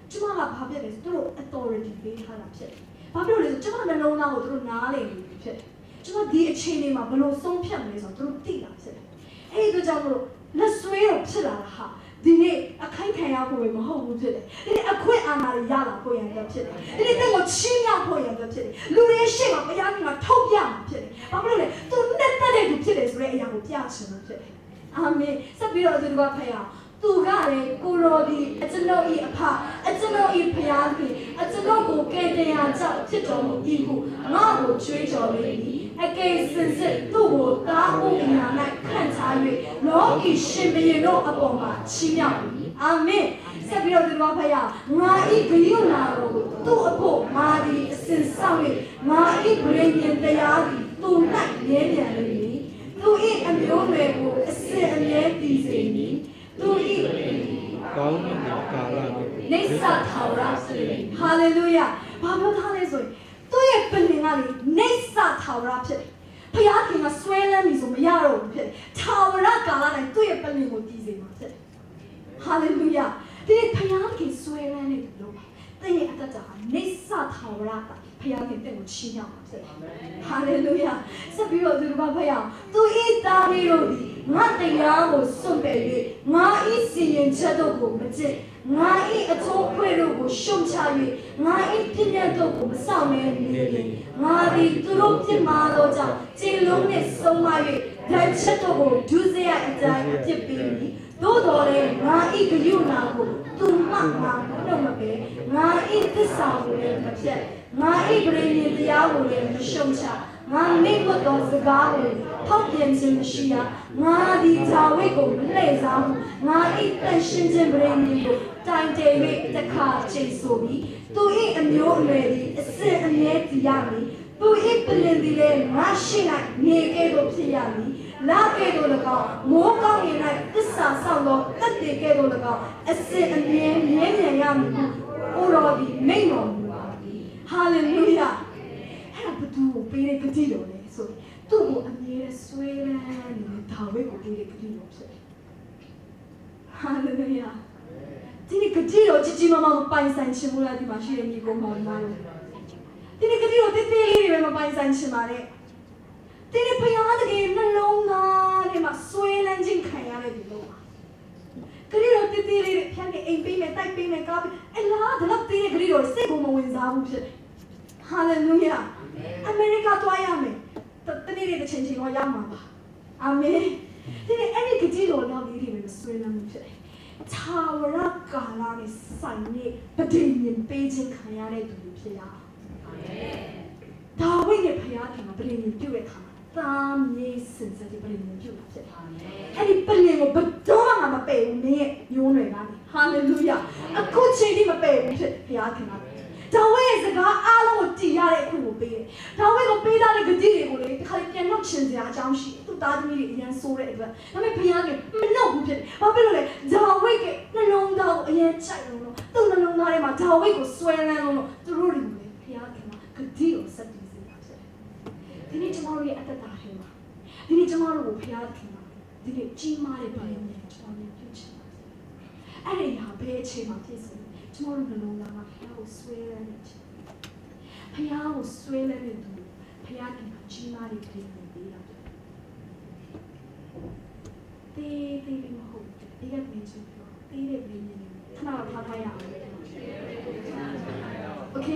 ကျမကဘာဖြစ်လဲဆိုသူတို့ authority ပေးထားတာဖြစ်တယ်ဘာဖြစ်လို့လဲဆိုကျမနှလုံးသားကိုသူတို့နားလည်နေပြီဖြစ်တယ်ကျမဒီအချိန်လေးမှာဘယ်လိုဆုံးဖြတ်မလဲဆိုတော့သူတို့သိတာဖြစ်တယ်အဲ့ဒီကြောင့်မလို့လက်ဆွဲတော့ဖြစ်လာတာဟာဒီနေ့အခိုက်ခံရဖို့မဟုတ်ဘူးဖြစ်တယ်ဒီနေ့အခွင့်အာဏာတွေရလာဖို့ရန်အတွက်ဖြစ်တယ်ဒီနေ့တက်ကိုချင်းမြောက်ဖို့ရန်အတွက်ဖြစ်တယ်လူတွေရှေ့မှာဘုရားကထုတ်ပြမှာဖြစ်တယ်ဘာဖြစ်လို့လဲသူနဲ့တက်တဲ့သူဖြစ်တယ်ဆိုတဲ့အရာကိုပြချင်လို့ဖြစ်တယ်အာမင်ဆက်ပြီးတော့ဒီကဖယားသူကလည်းကိုရောဒီအကျွန်ုပ်ဤအဖအကျွန်ုပ်ဤဖယားသည်အကျွန်ုပ်ကိုကယ်တင်ရာကြောင့်ဖြစ်တော်မူ၏ဟုငါ့ကိုကြွေးကြော်လေ၏အကယ်စင်စစ်သူ့ကိုတားဖို့ညာ၌ခံထား၍လောကီရှင်ဘုရင်တို့အပေါ်မှာချီးမြှောက်၏အာမင်ဆက်ပြီးတော့ဒီမှာဖယားငါဤဂရုဏာတော်ကိုသူ့အဖို့ငါသည်အစဉ်ဆောင်၍ငါဤဗြိဉ္ဉ်တရားသည်သူ၌မြဲမြံလိမ့်မည်သူဤအမျိုးနွယ်ကိုအစဉ်အမြဲတည်စေမည်သူဤကောင်းတဲ့ကာလနေစာထာဝရစေဟာလေလုယာဘာပြောထားလဲဆိုရင်သူ့ရဲ့ပလင်ကလေနေစာထာဝရဖြစ်တယ်ဘုရားခင်ကဆွဲလန်းပြီဆိုမရတော့ဘူးဖြစ်တယ်ထာဝရကာလတိုင်းသူ့ရဲ့ပလင်ကိုတည်စေမှာဖြစ်တယ်ဟာလေလုယာဒီဘုရားခင်ဆွဲလန်းနေတယ်လို့သင်ရဲ့အတ္တဟာနေစာထာဝရတာဘုရားခင်တင့်ကိုချီးမြှောက်ပါစေဟာလေလုယာဆက်ပြီးတော့ဒီကဘုရားသူဤသားလေးတို့ဒီငါတရားကိုစွန့်ပယ်၍ငါဤစီရင်ချက်တို့ကိုမကျင့်ငါဤအထုံးဖွဲ့တို့ကိုရှုံချ၍ငါဤပြည့်ညတ်တို့ကိုမဆောင်မဲနေလေငါသည်သူတို့ပြစ်မှားသောကြောင့်ခြေလုံးနှင့်ဆုံးမ၍ဓာတ်ချက်တို့ကိုဒုစရိုက်အတိုင်းအပြစ်ပေးမည်သို့တော်လည်းငါဤဂရုဏာကိုသူမှငါနှုတ်မပယ်ငါဤသစ္စာကိုလည်းမပြတ်ငါဤပရိညင်တရားကိုလည်းမရှုံချငါမိတ်တော်စကားကိုဖောက်ပြန်ခြင်းမရှိရငါဒီဒါဝိတ်ကိုမလှည့်စားဘူးငါဤတန်ရှင်းခြင်းပရိညင်ကိုတိုင်တည်၍တခါချိန်ဆိုပြီးသူဤအမျိုးအနွယ်သည်အစစ်အမြဲတည်ရမည်သူဤပလင်သည်လည်းငါရှိ၌နေကဲ့သို့ဖြစ်ရမည်လာကဲ့သို့၎င်းမိုးကောင်းနေ၌သစ္စာဆောင်သောတတ်တည်ကဲ့သို့၎င်းအစစ်အမြဲမြဲမြံရမည်ကိုတော်သည်မိန့်တော်မူပါ၏ဟာလေလုယာအဲ့ဒါဘသူကိုပေးတဲ့ဂတိတော်လေဆိုသူ့ကိုအမြဲဆွဲလန်းနေတဲ့ဒါဝိဒ်ကိုပေးတဲ့ဂတိတော်ဖြစ်တယ်ဟာလေလုယာဒီနေ့ဂတိတော်ကြီးကြီးမားမားပိုင်ဆိုင်ခြင်းမလားဒီမှာရှိတဲ့ညီကောင်မောင်မတို့ဒီနေ့ဂတိတော်တိတိလေးတွေပဲမပိုင်ဆိုင်ခြင်းပါနဲ့ဒီနေ့ဘုရားတကယ်နှလုံးသားထဲမှာဆွဲလန်းခြင်းခံရတဲ့ဒီလိုပါဂတိတော်တိတိလေးတွေဖြန်းနေအိမ်ပေးမယ်တိုက်ပေးမယ်ကားပေးအလားဒါတော့တင်းတဲ့ဂတိတော်စိတ်ကိုမဝင်စားဘူးဖြစ်တယ်ဟာလေလုယာအမေရိကသွားရမယ်တနေ့နေ့တစ်ချိန်ချိန်တော့ရမှာပါအာမင်ဒီနေ့အဲ့ဒီဂတိတော်တော့လေးတွေပဲဆွဲလန်းမှုဖြစ်တယ်ထာဝရကာလနဲ့ဆိုင်နေပဋိညာဉ်ပေးခြင်းခံရတဲ့သူတွေဖြစ်ရအောင်အာမင်ဒါဝိဒ်ရဲ့ဘုရားခင်ကပဋိညာဉ်ပြုတဲ့အခါမှာသာမြေစင်စက်ဒီပဋိညာဉ်ပြုတာဖြစ်တယ်အာမင်အဲ့ဒီပဋိညာဉ်ကိုဘယ်တော့မှမပယ်ဘူးမင်းရဲ့မျိုးနွယ်ကနေဟာလေလုယာအခုချိန်ထိမပယ်ဘူးဖြစ်ဘုရားခင်ကဒါဝိဒ်ရဲ့စကားအားလုံးကိုတည်ရတဲ့အခွင့်ကိုပေးတယ်။ဒါဝိဒ်ကိုပေးထားတဲ့ဂတိတွေကိုလေတစ်ခါပြန်နှုတ်ချင်စရာအကြောင်းရှိတယ်။သူ့သားသမီးတွေအရင်ဆိုးတဲ့အတွက်ဒါပေမဲ့ဘုရားကမနှုတ်ဘူးဖြစ်တယ်။ဘာဖြစ်လို့လဲ။ဒါဝိဒ်ကနှလုံးသားကိုအရင်ကြိုက်လို့သူ့နှလုံးသားထဲမှာဒါဝိဒ်ကိုဆွဲလန်းလို့သူတို့တွေကိုလေဘုရားကဂတိကိုစက်တည်စေတာဖြစ်တယ်။ဒီနေ့ကျွန်တော်တို့ရဲ့အတ္တတာထဲမှာဒီနေ့ကျွန်တော်တို့ကိုဘုရားခင်မှာဒီနေ့ကြီးမားတဲ့ဗာရင်နဲ့ကျွန်တော်တို့ပြုချင်ပါတယ်။အဲ့ဒီဟာဘယ်အချိန်မှာဖြစ်စေကျွန်တော်တို့နှလုံးသားမှာဘုရားကိုဆွဲလန်းနေတယ်ဘုရားကိုဆွဲလန်းနေသူဘုရားကကြီးမားတဲ့ပြည်နေပေးတာတေးတေးမဟုတ်ဒီကပြည်ချင်းပြောတေးတဲ့ပြည်နေခဏတော့ထားထားရအောင်โอเค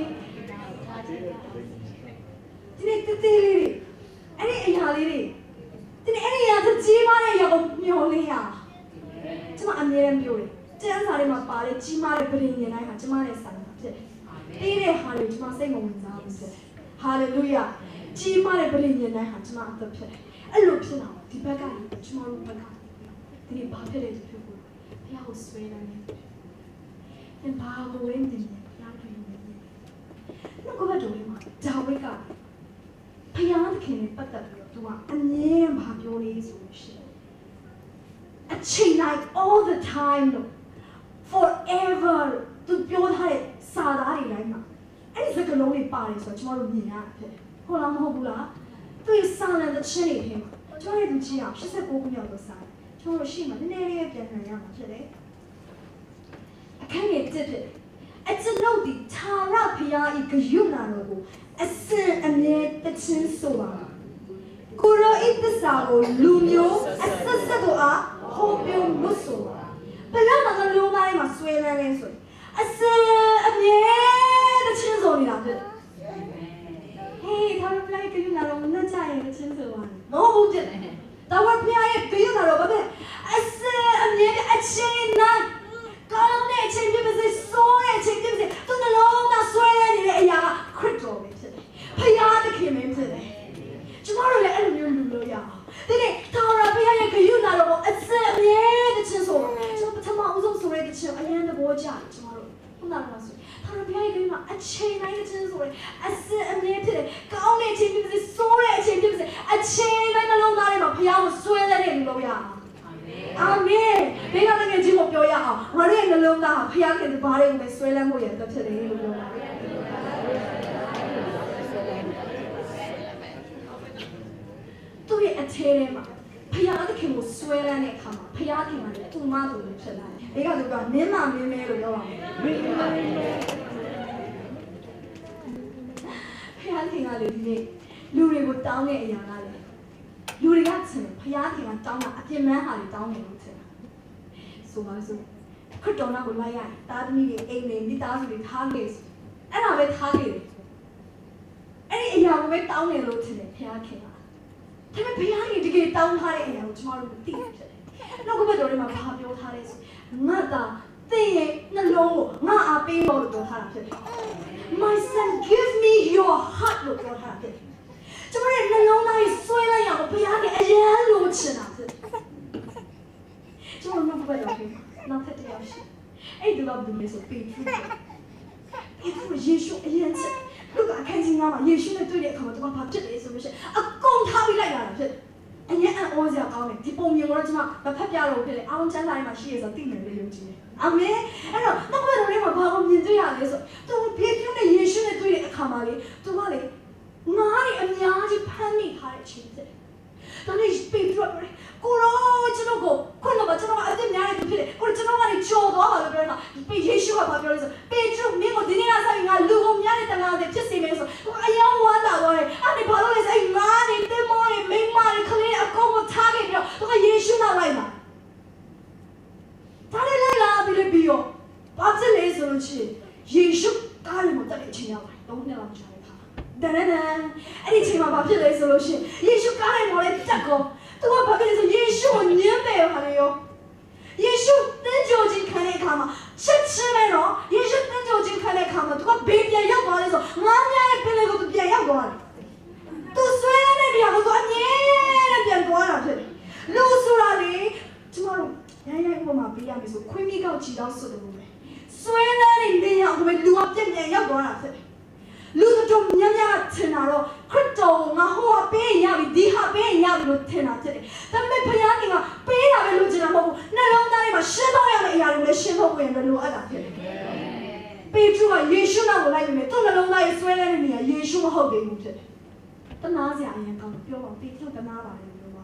ဒီနေ့တေးတေးလေးအဲ့ဒီအရာလေးတွေဒီနေ့အဲ့ဒီအရာကြီးမားတဲ့အရာကိုမျောလေးရကျွန်မအမြဲတမ်းပြောတယ်ကျမ်းစာထဲမှာပါတဲ့ကြီးမားတဲ့ပြည်နေတိုင်းဟာကျွန်မနဲ့ဆိုင်တာဖြစ်တယ်တေးတဲ့ဟာတွေကျွန်မစိတ်မဝင်စားဘူးဖြစ်တယ်ဟာလေလုယာကြီးမားတဲ့ပြည်ညင်တိုင်းဟာကျွန်မအသက်ဖြစ်တယ်အဲ့လိုဖြစ်လာဒီဘက်ကနေကျွန်တော်တို့ဘက်ကဒီနေ့ဘာဖြစ်လဲဆိုဖြစ်ဖို့ဘုရားကိုဆွဲနေတယ်။ဘာကိုရင်းနေလဲဘုရားတွေ့နေတယ်။နောက်ကဘက်တို့မှာဒါဝိဒ်ကဘုရားသခင်နဲ့ပတ်သက်ပြီးတော့သူကအမြဲတမ်းပြောလေးဆိုလို့ရှိတယ်။အချိန်တိုင်း all the time လို့ forever သူပြောထားတဲ့စာသားတွေတိုင်းမှာအဲ့ဒီစကားလုံးတွေပါတယ်ဆိုတော့ကျွန်တော်တို့မြင်ရတယ်ဟုတ်လားမဟုတ်ဘူးလားသူစာလန်တဲ့ချင်းတွေထဲမှာကျွန်တော်တို့ကြည့်အောင်၈၉ခုမြောက်သောစာကျွန်တော်တို့ရှိမှနည်းနည်းလေးပြန်ပြန်ရမှာဖြစ်တယ်အခန်းငယ်တစ်ဖြစ် it's a note the Tara Pia Ikayuna a sin and yet the chin soa. Kura eat the sabo, Lumio, a sasadoa, hope you musso. But I'm a low I must swear and answer. A sin and yet the chin's only under. Hey, Tara Pia Ikayuna, the giant, the chin's one. No, didn't. Tara Pia Ikayuna, I said, I'm near a chain nine. Come on, chain people say, so chain people say, to the long, not swear any ya, critical today. Payana came in today. Tomorrow, let me know ya. Then, Tara Pia Ikayuna, I said, yeah, the chisel. So, but Tama was also ready to again the boy judge tomorrow. Not once. Tara Pia Ikayuna, a chain nine chisel. I said, I'm near today. Come on, chain people say, so chain people say, a chain nine alone, not Pia was swearing in Loya. Amen. They are going to do your yah. Running alone now, Piak and the body with Swellam way at the today. To be a tailor, Piak can swell and a come, Piak and two months. They got to go, Nima, me made a go. Piaking out of me, Louis would down a young alley. You got him, Piaking and down at the man had it down in so I said, could don't have my eye, that meaning a name, the thousand with targets, and I went target. Any young went down a little today, Piaking. Tell me, Piaking to get down high and tomorrow with things today. No good over my happy old Harris. Mother, they no low, not a baby or go happy. My son, give me your heart, look what happened. Tomorrow, no longer is swelling out, Piaking, a yellow chin after. Don't know what I mean. Not that I should. I love the mess of being true. It was Yeshu against it. Look, I can't see now. Yeshu and do it come to one part of the solution. A gold happy like that. And yet, I always have on it. People, you want to know, but Papiano, I won't tell my she is a thing in the U G. Amen. And no, no matter what about me, do this. Don't be a Yeshu and do it come out. To Wally. Nani and Yaji Penny high cheese. Don't you speak to her? Go, Chinogo, Kunoba, I didn't marry to pit, or Chinoga, Joe, all the Berna, be Yeshua, be true, Mimo, Dina, saying, I look on Yanita, the Jesse Mason. I am one that way. And the Palo is a man in the morning, make money, clean a combo target, look at Yeshua Lima. Tadela, Bilibio, what's the laser? Yeshu, Kalimo, the Chino, don't know. Then, anything about the resolution, Yeshu Kalimo, let go. To what pocket is a Yeshu near there, Hario? Yeshu, then Georgie can come. Shut Shimeno, Yeshu, then Georgie can come. To what baby a young one is a Mamma and Pelago to be a young one. To swear and you have got near and one of it. Lusurali, tomorrow, Yaya Mama be a so Quimmy Gauchi also the woman. Swear and be young when you up them and young one of it. Look at Yaya Tenaro, Crypto, Mahoa Bay, Yavi, Diha Bay, Yavi, Tenate. The Mepiaking, Bay, I will lose in a mobile. No, no, Shadow, I will shiver when the Luada. Bay true, Yeshua will like me. Don't know why I swear me, Yeshua holding it. The Nazi I am going to go be to the Nava.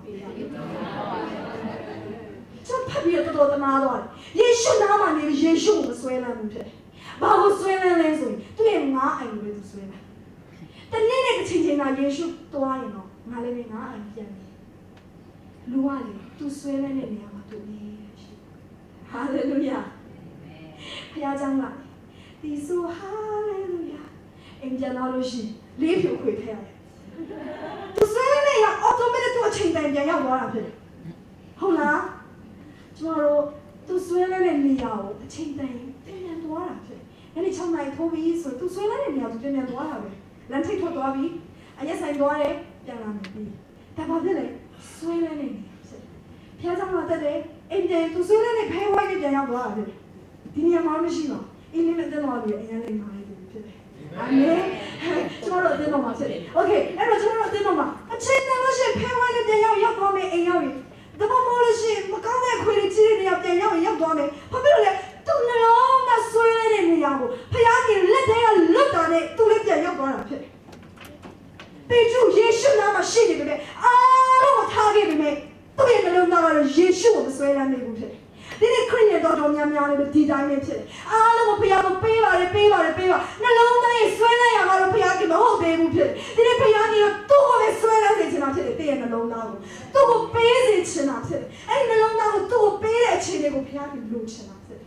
So, Papi, the Nava. Yeshua Nama, Yeshua was swearing. Babu swearing lesson, to him not angry to swim. The next changing I Yeshu to I know, Malina and Yami. Luali, to swim and Yama to me. Hallelujah. Payajanga. Tisu hallelujah. In Janaloshi, leave you quick hair. To swim and automated to a change and Yaya water. Hola. Tomorrow, to swim and Yao, a change and water. Any time I told me, so to swim and Yao to do and water. Then take what Bobby. I guess I got it. Then Tabadele, swim and Piazza today, and then to swim and pay white and Yaya water. Dinia Marmishino, in the lobby and in my today. Amen. Tomorrow, the Noma today. Okay, and tomorrow, the Noma. A chain of pay white and Yaya Yagome and Yawi. The Mamma, Macana quality of the Yagome. Popular. To know that swirling in the yellow. Payaki, let them look on it to let their young one. Peju, Yeshu, Nama, she did it. I don't target me. To be the little Yeshu, the swirling. ဒီနေ့ခရစ်ယာန်တော်တော်များများလည်းဒီတိုင်းပဲဖြစ်တယ်အားလုံးကိုဖခင်ကပေးပါတယ်ပေးပါတယ်ပေးပါနှလုံးသားရဲ့ဆွဲလန်းရမှာတော့ဖခင်ကမဟုတ်သေးဘူးဖြစ်တယ်ဒီနေ့ဖခင်ကတော့သူ့ကိုပဲဆွဲလန်းစေချင်တာဖြစ်တယ်တည့်ရဲ့နှလုံးသားကိုသူ့ကိုပေးစေချင်တာဖြစ်တယ်အဲ့ဒီနှလုံးသားကိုသူ့ကိုပေးတဲ့အချိန်လေးကိုဖခင်ကလိုချင်တာဖြစ်တယ်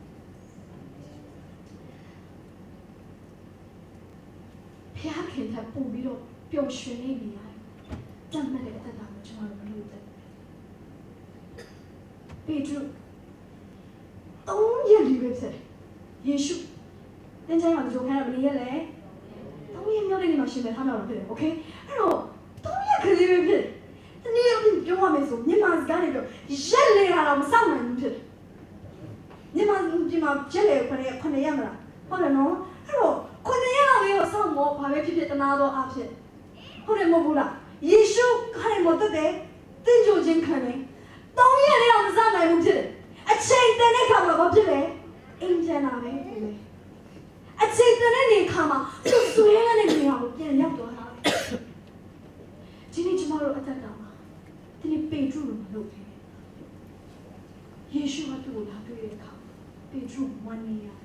ဖခင်ကပူပြီးတော့ပျော်ရွှင်နေနေရတယ်တတ်မှတ်တဲ့အသက်တာကိုကျွန်တော်တို့မလုပ်တဲ့ပေတရုသုံးရက်လေးပဲဖြစ်တယ်ယေရှုသင်္ချိုင်းမှာကြုံခဲ့တာဘယ်ရက်လဲသုံးရက်မြောက်တဲ့နေ့မှာရှင်ပဲထားမြောက်တော့ဖြစ်တယ်โอเคအဲ့တော့သုံးရက်ကလေးပဲဖြစ်တယ်ဒီနေ့ပြောရမယ်ဆိုမြန်မာစကားနဲ့ပြောရက်လေတာတော့မစောင့်နိုင်ဘူးဖြစ်တယ်မြန်မာပြည်မှာရက်လေခဏခဏရက်မလားဟုတ်တယ်နော်အဲ့တော့ခဏရက်လောက်လေးကိုစောင့်ဖို့ဘာပဲဖြစ်ဖြစ်တနာတော့အဖြစ်ဟုတ်တယ်မဟုတ်ဘူးလားယေရှုခိုင်မတဲ့တဲ့တင်ကြိုခြင်းခံတယ်သုံးရက်လေးအောင်မစောင့်နိုင်ဘူးဖြစ်တယ်အချိန်တန်တဲ့ခါမှာဘာဖြစ်လဲအင်ဂျင်နာပဲဖြစ်တယ်အချိန်တန်တဲ့နေခါမှာသူ့ဆွေးရတဲ့နေရာကိုပြန်ရောက်သွားတာဒီနေ့ကျွန်တော်တို့အသက်တာမှာဒီနေ့ပေတရုလိုမလုပ်ဘူးယေရှုကသူ့ကိုလာတွေ့တဲ့အခါပေတရုဝမ်းနေရတယ်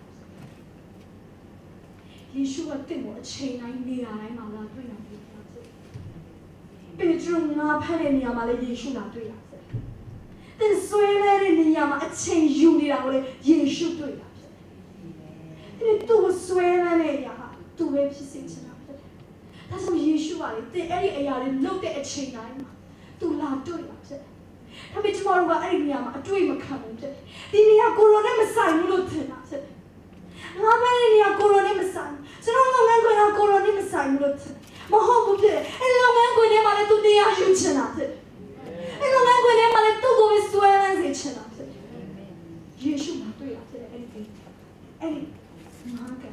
ယေရှုကတင့်ကိုအချိန်တိုင်းနေရာတိုင်းမှာလာတွေ့နိုင်တယ်ပေတရုငါဖမ်းတဲ့နေရာမှာလည်းယေရှုလာတွေ့တာဖြစ်တယ်။တင်ဆွဲလဲတဲ့နေရာမှာအချိန်ယူနေတာကိုလည်းယေရှုတွေ့တာဖြစ်တယ်။ဒီသူ့ဆွဲလဲတဲ့နေရာဟာသူပဲဖြစ်စေချင်တာဖြစ်တယ်။ဒါဆိုယေရှုကလေတင်အဲ့ဒီအရာတွေလုပ်တဲ့အချိန်တိုင်းမှာသူလာတွေ့တာဖြစ်တယ်။ဒါပေမဲ့ကျွန်တော်တို့ကအဲ့ဒီနေရာမှာအတွေ့မခံဘူးဖြစ်တယ်။ဒီနေရာကိုရိုနဲ့မဆိုင်ဘူးလို့ထင်တာဖြစ်တယ်။ငါပဲနေရာကိုရိုနဲ့မဆိုင်ကျွန်တော်ငငန်းခွင်ကကိုရိုနဲ့မဆိုင်ဘူးလို့ထင်မဟုတ်ဘူးဖြစ်အဲ့ဒီလုပ်ငန်းခွင်ထဲမှာလည်းသူတရားယူချင်တာဖြစ်အဲ့ဒီလုပ်ငန်းခွင်ထဲမှာလည်းသူ့ကိုပဲဆွဲလန်းစေချင်တာဖြစ်ယေရှုမှာတွေ့တာဖြစ်အဲ့ဒီအဲ့ဒီငါက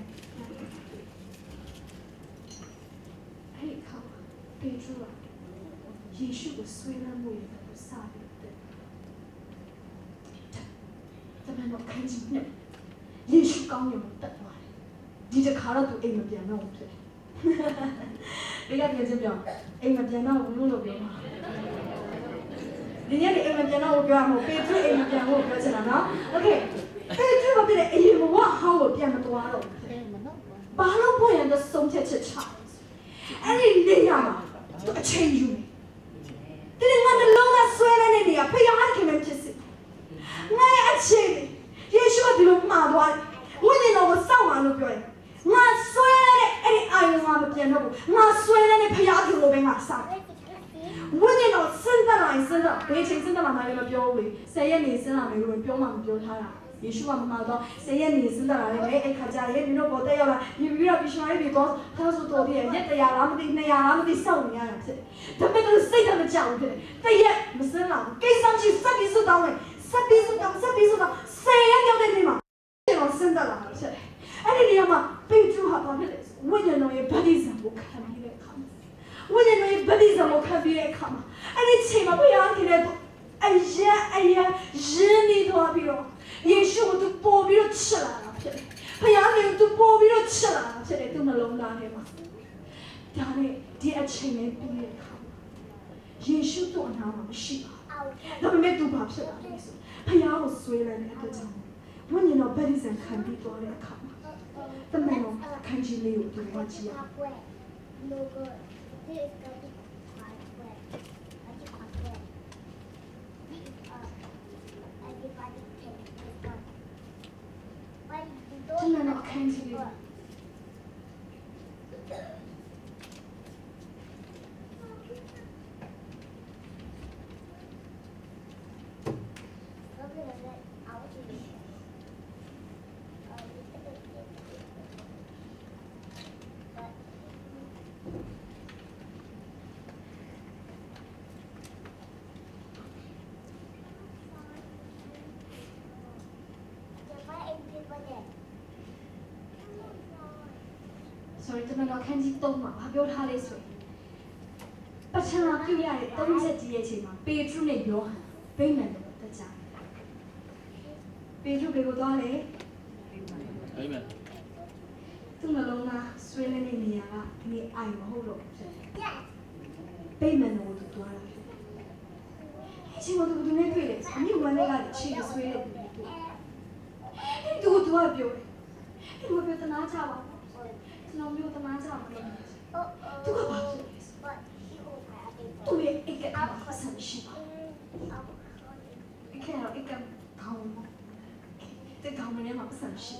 အဲ့ဒီခါပေတရုကယေရှုကိုဆွဲလန်းမှုရဲ့ကိုစားပြီးတဲ့တမန်တော်ခိုင်းခြင်းနဲ့ယေရှုကောင်းရမှာတက်သွားတယ်ဒီတခါတော့သူအိမ်မပြန်တော့ဘူးဖြစ်ဒီကပြန်ချင်းပြောအိမ်မပြန်တော့ဘူးလို့ပြောမှာဒီနေ့အိမ်မပြန်တော့ပြောမှာပေတရုအိမ်မပြန်ဖို့ပြောချင်တာနော်โอเคပေတရုကပြတဲ့အရင်ဘဝဟောင်းကိုပြန်မသွားတော့ဘာလို့ဘုရားတဲ့ဆုံးဖြတ်ချက်ချအဲ့ဒီနေရာမှာသူအချိန်ယူတယ်ဒီငါတို့လုံးဝဆွဲနေတဲ့နေရာဖယားခင်မဖြစ်စီငါရဲ့အချိန်ယေရှုကဒီလိုမှားသွားတယ်ဝိညာဉ်တော်ကိုစောင့်ပါလို့ပြောတယ်ငါဆွဲတဲ့အဲ့ဒီအာယုံကမပြန်တော့ဘူးငါဆွဲတဲ့ဖယားသူကိုပဲငါစောင့်ဝိညာဉ်တော်စဉ်းစားလိုက်စဉ်းစားဘယ်ချိန်စဉ်းစားမှလည်းမပြောဘူးလေဆယ်ရက်နေစဉ်းစားမယ်လို့ပြောမှမပြောထားတာယေရှုကမမှာတော့ဆယ်ရက်နေစဉ်းစားလာတယ်အဲ့ခါကျရင်ဒီလိုပေါ်တက်ရောက်လာပြီးပြီးတော့ပြီးရှောင်းပြီးတော့သာဆိုတော်ပြီးရက်တရားလားမသိနှစ်ရာလားမသိစောင့်နေရတာဖြစ်တယ်ဒါပေမဲ့စိတ်ကမကြောက်ဘူးဖြစ်တယ်တရက်မစမ်းလာဘူးကိစ္စရှိစက်ပြီးစွတ်တောင်းတယ်စက်ပြီးစွတ်တောင်းစက်ပြီးစွတ်တောင်းဆယ်ရက်ရောက်တဲ့နေ့မှာကျွန်တော်စဉ်းစားလာတာဖြစ်တယ်အဲ့ဒီနေရာမှာပေတရုဟာဘာဖြစ်လဲဝိညာဉ်တော်ရဲ့ဗတ္တိဇံကိုခံပြီးတဲ့အခါဝိညာဉ်တော်ရဲ့ဗတ္တိဇံကိုခံပြီးတဲ့အခါမှာအဲ့ဒီချိန်မှာဘုရားခင်ရဲ့အရာအရာရင်းနေတော့ပြီးတော့ယေရှုကိုသူပေါ်ပြီးတော့ချက်လာတာဖြစ်တယ်ဘုရားခင်ကိုသူပေါ်ပြီးတော့ချက်လာတာဖြစ်တယ်သူ့နှလုံးသားထဲမှာဒါနဲ့ဒီအချိန်နဲ့ပြီးတဲ့အခါယေရှုတို့အနာမှာမရှိပါဘူးဒါပေမဲ့သူဘာဖြစ်လာလဲဆိုဘုရားကိုဆွဲလိုက်တဲ့အတွက်ကြောင့်ဝိညာဉ်တော်ဗတ္တိဇံခံပြီးသွားတဲ့အခါမှာတမန်တော်ခန်းကြီးလေးကိုသူကကြည့်ရတမန်တော်ခန်းကြီးလေးsorry တမန်တော်ခန်းကြီးသုံးမှာဘာပြောထားလဲဆိုရင်ပထမပြုရတဲ့သုံးချက်ကြီးရဲ့အချိန်မှာပေတရုနဲ့ယောဟန်ဗိမာန်တော်တက်ကြတယ်ပေတရုဘယ်ကိုသွားလဲဗိမာန်သူ့နှလုံးသားဆွေးနေတဲ့နေရာကဒီနေ့အိုင်မဟုတ်တော့ဘူးဖြစ်တယ်ဗိမာန်တော်ကိုသွားတာဖြစ်တယ်အချိန်မှာသူကသူနဲ့တွေ့တယ်အမြင့်ဝမ်းလေးကခြေဆွေးတဲ့သူ့ကိုသူကပြောတယ်အဲ့လိုပြောတနာချပါကျွန်တော်မျိုးတနာချမှာလို့သူကဘာဖြစ်လဲသူရဲ့အိတ်ကအားပတ်စံရှိပါအဲ့ကတော့အိတ်ကခေါင်းတဲ့ခေါင်းနဲ့မှာပတ်စံရှိ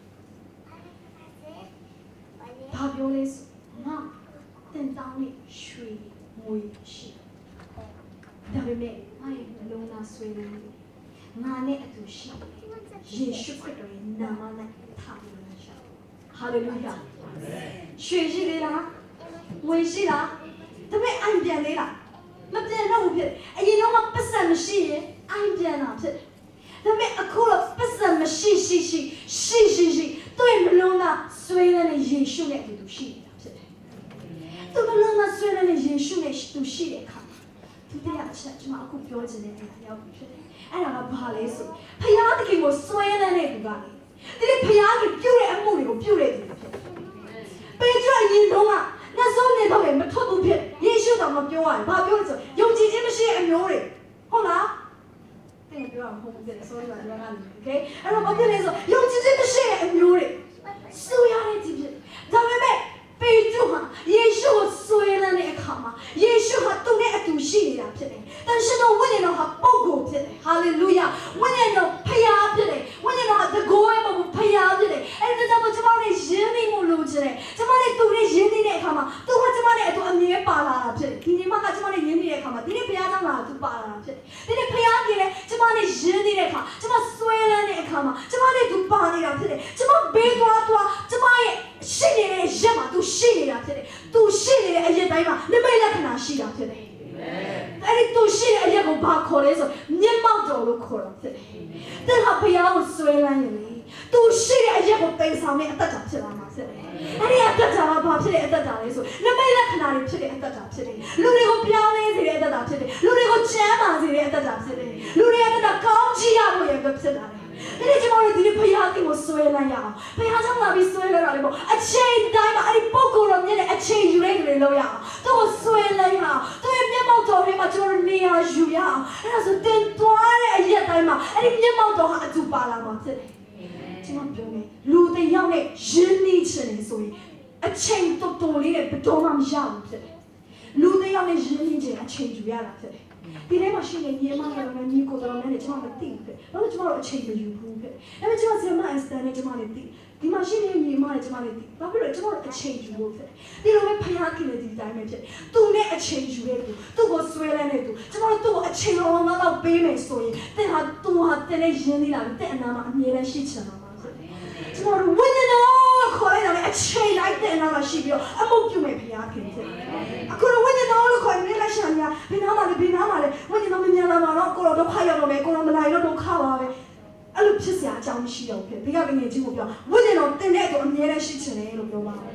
ဘာပြောလဲဆိုငါတင်တောင်းနဲ့ရွှေငွေရှိဒါပေမဲ့ငါရဲ့နှလုံးသားဆွေးနေတယ်ငါနဲ့အတူရှိယေရှုခရစ်တော်ရဲ့နာမနဲ့ထားပြီးလာရှာဟာလေလုယာရွှေရှိသေးလားငွေရှိလားဒါပေမဲ့အိုင်ပြန်သေးလားမပြန်တော့ဘူးဖြစ်အရင်တော့ပတ်စံမရှိရင်အိုင်ပြန်တာဖြစ်ဒါပေမဲ့အခုတော့ပတ်စံမရှိရှိရှိရှိရှိရှိသူ့ရဲ့နှလုံးသားဆွေးနေတဲ့ယေရှုနဲ့အတူရှိနေတာဖြစ်တယ်သူ့နှလုံးသားဆွေးနေတဲ့ယေရှုနဲ့သူရှိတဲ့အခါသူတရားအချက်ကျွန်မအခုပြောချင်တဲ့အရာရောက်ပြီဖြစ်တယ်အဲ့ဒါကဘာလဲဆိုဖယားသခင်ကိုဆွဲလန်းတဲ့သူကလေဒီဖယားကြီးပြုတ်တဲ့အမှုတွေကိုပြုတ်တဲ့သူဖြစ်ပေတရုအရင်တုန်းကနှဆုံးနေတော့မထွက်ဘူးဖြစ်ယေရှုတော်မပြောရတယ်ဘာပြောလဲဆိုယုံကြည်ခြင်းမရှိတဲ့အမျိုးတွေဟုတ်လားတင်ပြောအောင်ဟုတ်တယ်ဆိုရတာလည်း okay အဲ့တော့ဘာဖြစ်လဲဆိုယုံကြည်ခြင်းမရှိတဲ့အမျိုးတွေဆူရတဲ့ဒီဖြစ်ဒါပေမဲ့ပေတရုဟာယေရှုကိုဆွဲလန်းတဲ့အခါမှာယေရှုဟာသူ့နဲ့အတူရှိနေတာဖြစ်တယ်။တန်ရှင်တော်ဝိညာဉ်တော်ဟာပုဂ္ဂိုလ်ဖြစ်တယ်။ဟာလေလုယာ။ဝိညာဉ်တော်ဖျားဖြစ်တယ်။ဝိညာဉ်တော်ဟာတကိုယ်ရဲ့မဟုတ်ဖျားဖြစ်တယ်။အဲဒီကြောင့်ကျွန်တော်တို့ယဉ်နေမှုလို့ချင်တယ်။ကျွန်တော်တို့သူနဲ့ယဉ်နေတဲ့အခါမှာသူကကျွန်တော်နဲ့အတူအမြဲပါလာတာဖြစ်တယ်။ဒီနေ့မှကကျွန်တော်နဲ့ယဉ်နေတဲ့အခါမှာဒီနေ့ဖျားကြောင့်လာသူပါလာတာဖြစ်တယ်။ဒီနေ့ဖျားကြီးလည်းကျွန်တော်နဲ့ယဉ်နေတဲ့အခါကျွန်တော်ဆွဲလန်းတဲ့အခါမှာကျွန်တော်နဲ့သူပါနေတာဖြစ်တယ်။ကျွန်တော်ဘေးသွားသွားကျွန်မရဲ့ရှိနေတဲ့ရက်မှာသူရှိနေတာဖြစ်တယ်။ तू ရှိနေတဲ့အရက်တိုင်းမှာနိမိတ်လက္ခဏာရှိတာဖြစ်တယ်။အဲ့ဒီ तू ရှိတဲ့အရက်ကိုဘာခေါ်လဲဆိုမျက်မှောက်တော်လို့ခေါ်တာဖြစ်တယ်။တဲ့ဟာဘုရားကိုဆွဲလန်းရင်လေ तू ရှိတဲ့အရက်ကိုတင်ဆောင်တဲ့အတ္တတာဖြစ်လာမှာဖြစ်တယ်။အဲ့ဒီအတ္တတာကဘာဖြစ်တဲ့အတ္တတာလဲဆိုနိမိတ်လက္ခဏာတွေဖြစ်တဲ့အတ္တတာဖြစ်တယ်။လူတွေကိုပြောင်းလဲစေတဲ့အတ္တတာဖြစ်တယ်။လူတွေကိုချမ်းသာစေတဲ့အတ္တတာဖြစ်တယ်။လူတွေရဲ့အတ္တတာကောင်းချီးရဖို့ရဖြစ်တာ။ဒီနေ့ကျွန်တော်တို့ဒီနေ့ဖယားကကိုဆွဲလိုက်ရအောင်ဖယားကြောင့်လာပြီးဆွဲလိုက်တာလေပေါ့အချိန်တိုင်းမှာအဲ့ဒီပုံကိုယ်တော်မြင်တဲ့အချိန်ယူလိုက်တယ်လို့ရအောင်သူ့ကိုဆွဲလိုက်ရအောင်သူ့ရဲ့မျက်မှောက်တော်ထဲမှာကျွန်တော်တို့နေရာယူရအောင်အဲ့ဒါဆိုတင်သွားတဲ့အရက်တိုင်းမှာအဲ့ဒီမျက်မှောက်တော်ဟာအတူပါလာမှာဖြစ်တယ်ကျွန်တော်ပြောမယ်လူတစ်ယောက်နဲ့ရင်းနှီးချင်တယ်ဆိုရင်အချိန်တော်တော်လေးနဲ့ဘယ်တော့မှမရဘူးဖြစ်တယ်လူတစ်ယောက်နဲ့ရင်းနှီးချင်အချိန်ယူရတာဖြစ်တယ်ဒီထဲမှာရှိနေညီမတွေနဲ့ညီကိုတော်နဲ့ကျွန်တော်မသိဘူးဖြစ်။ဘာလို့ကျွန်တော်အချိန်မယူဘူးဖြစ်။ဒါပေမဲ့ကျွန်တော်ဆီမှာ stand နဲ့ကျွန်တော်လည်းသိ။ဒီမှာရှိနေညီမတွေကျွန်တော်လည်းသိ။ဘာဖြစ်လို့ကျွန်တော်အချိန်ယူဖို့ဖြစ်။ဒီလိုပဲဖျားခင်တဲ့ဒီတိုင်းပဲဖြစ်။သူနဲ့အချိန်ယူတဲ့သူသူ့ကိုဆွဲလန်းတဲ့သူကျွန်တော်တို့အချိန်လုံးလုံးတော့ပေးမယ်ဆိုရင်တဲ့ဟာသူဟာတဲ့နဲ့ရင်းနေတာတဲ့အနာမှာအမြဲတမ်းရှိချင်တာပါဖြစ်။ကျွန်တော်တို့ဝိညာဉ်တော်ခေါ်လိုက်တာလည်းအချိန်လိုက်တဲ့အနာမှာရှိပြီးတော့အမှုပြုမဲ့ဖျားခင်ဖြစ်။အခုတော့ဝိညာဉ်တော်လို့ခေါ်နေလိုက်ရှာညာဘယ်နာမှလဲဘယ်နာမှလဲဝိညာဉ်တော်မမြန်လာမှာတော့ကိုတော်ဒုက္ခရောက်တော့မယ်ကိုတော်မနိုင်တော့ဒုက္ခပါပဲအဲ့လိုဖြစ်စရာအကြောင်းမရှိတော့ဘူးဖြစ်ဘုရားကငယ်ချင်းကိုပြောဝိညာဉ်တော်တင်တဲ့အတွက်အမြဲတမ်းရှိချင်တယ်လို့ပြောပါမယ်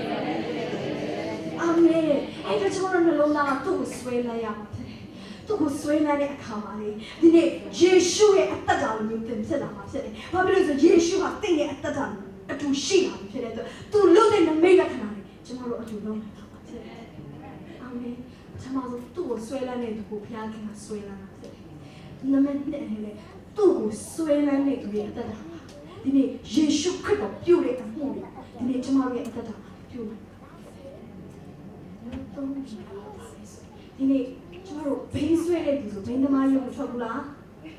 အာမင်အဲ့ဒါကျွန်တော်နှလုံးသားသူ့ကိုဆွဲလိုက်ရမှာဖြစ်သူ့ကိုဆွဲလိုက်တဲ့အခါမှာလေဒီနေ့ယေရှုရဲ့အသက်တာကိုသင်ဖြစ်လာမှာဖြစ်တယ်ဘာဖြစ်လို့ဆိုယေရှုဟာတင့်ရဲ့အသက်တာအတူရှိလာပြီဖြစ်တဲ့အတွက်သူလွတ်တဲ့နမိတ်လက္ခဏာတွေကျွန်တော်တို့အတူလုံးနိုင်တာပါဖြစ်တယ်အာမင်ကျွန်တော်တို့သူ့ကိုဆွဲလန်းတဲ့သူကိုဘုရားခင်ကဆွဲလန်းတာဖြစ်တယ်။နမနဲ့လေသူ့ကိုဆွဲလန်းတဲ့သူရဲ့အသက်တာဒီနေ့ယေရှုခရစ်တော်ပြုတဲ့အမှုတွေဒီနေ့ကျွန်တော်ရဲ့အသက်တာပြုတယ်။ဒီနေ့ကျွန်တော်တို့ဘိန်းဆွဲတဲ့သူဆိုဘိန်းသမားရုံမထွက်ဘူးလား။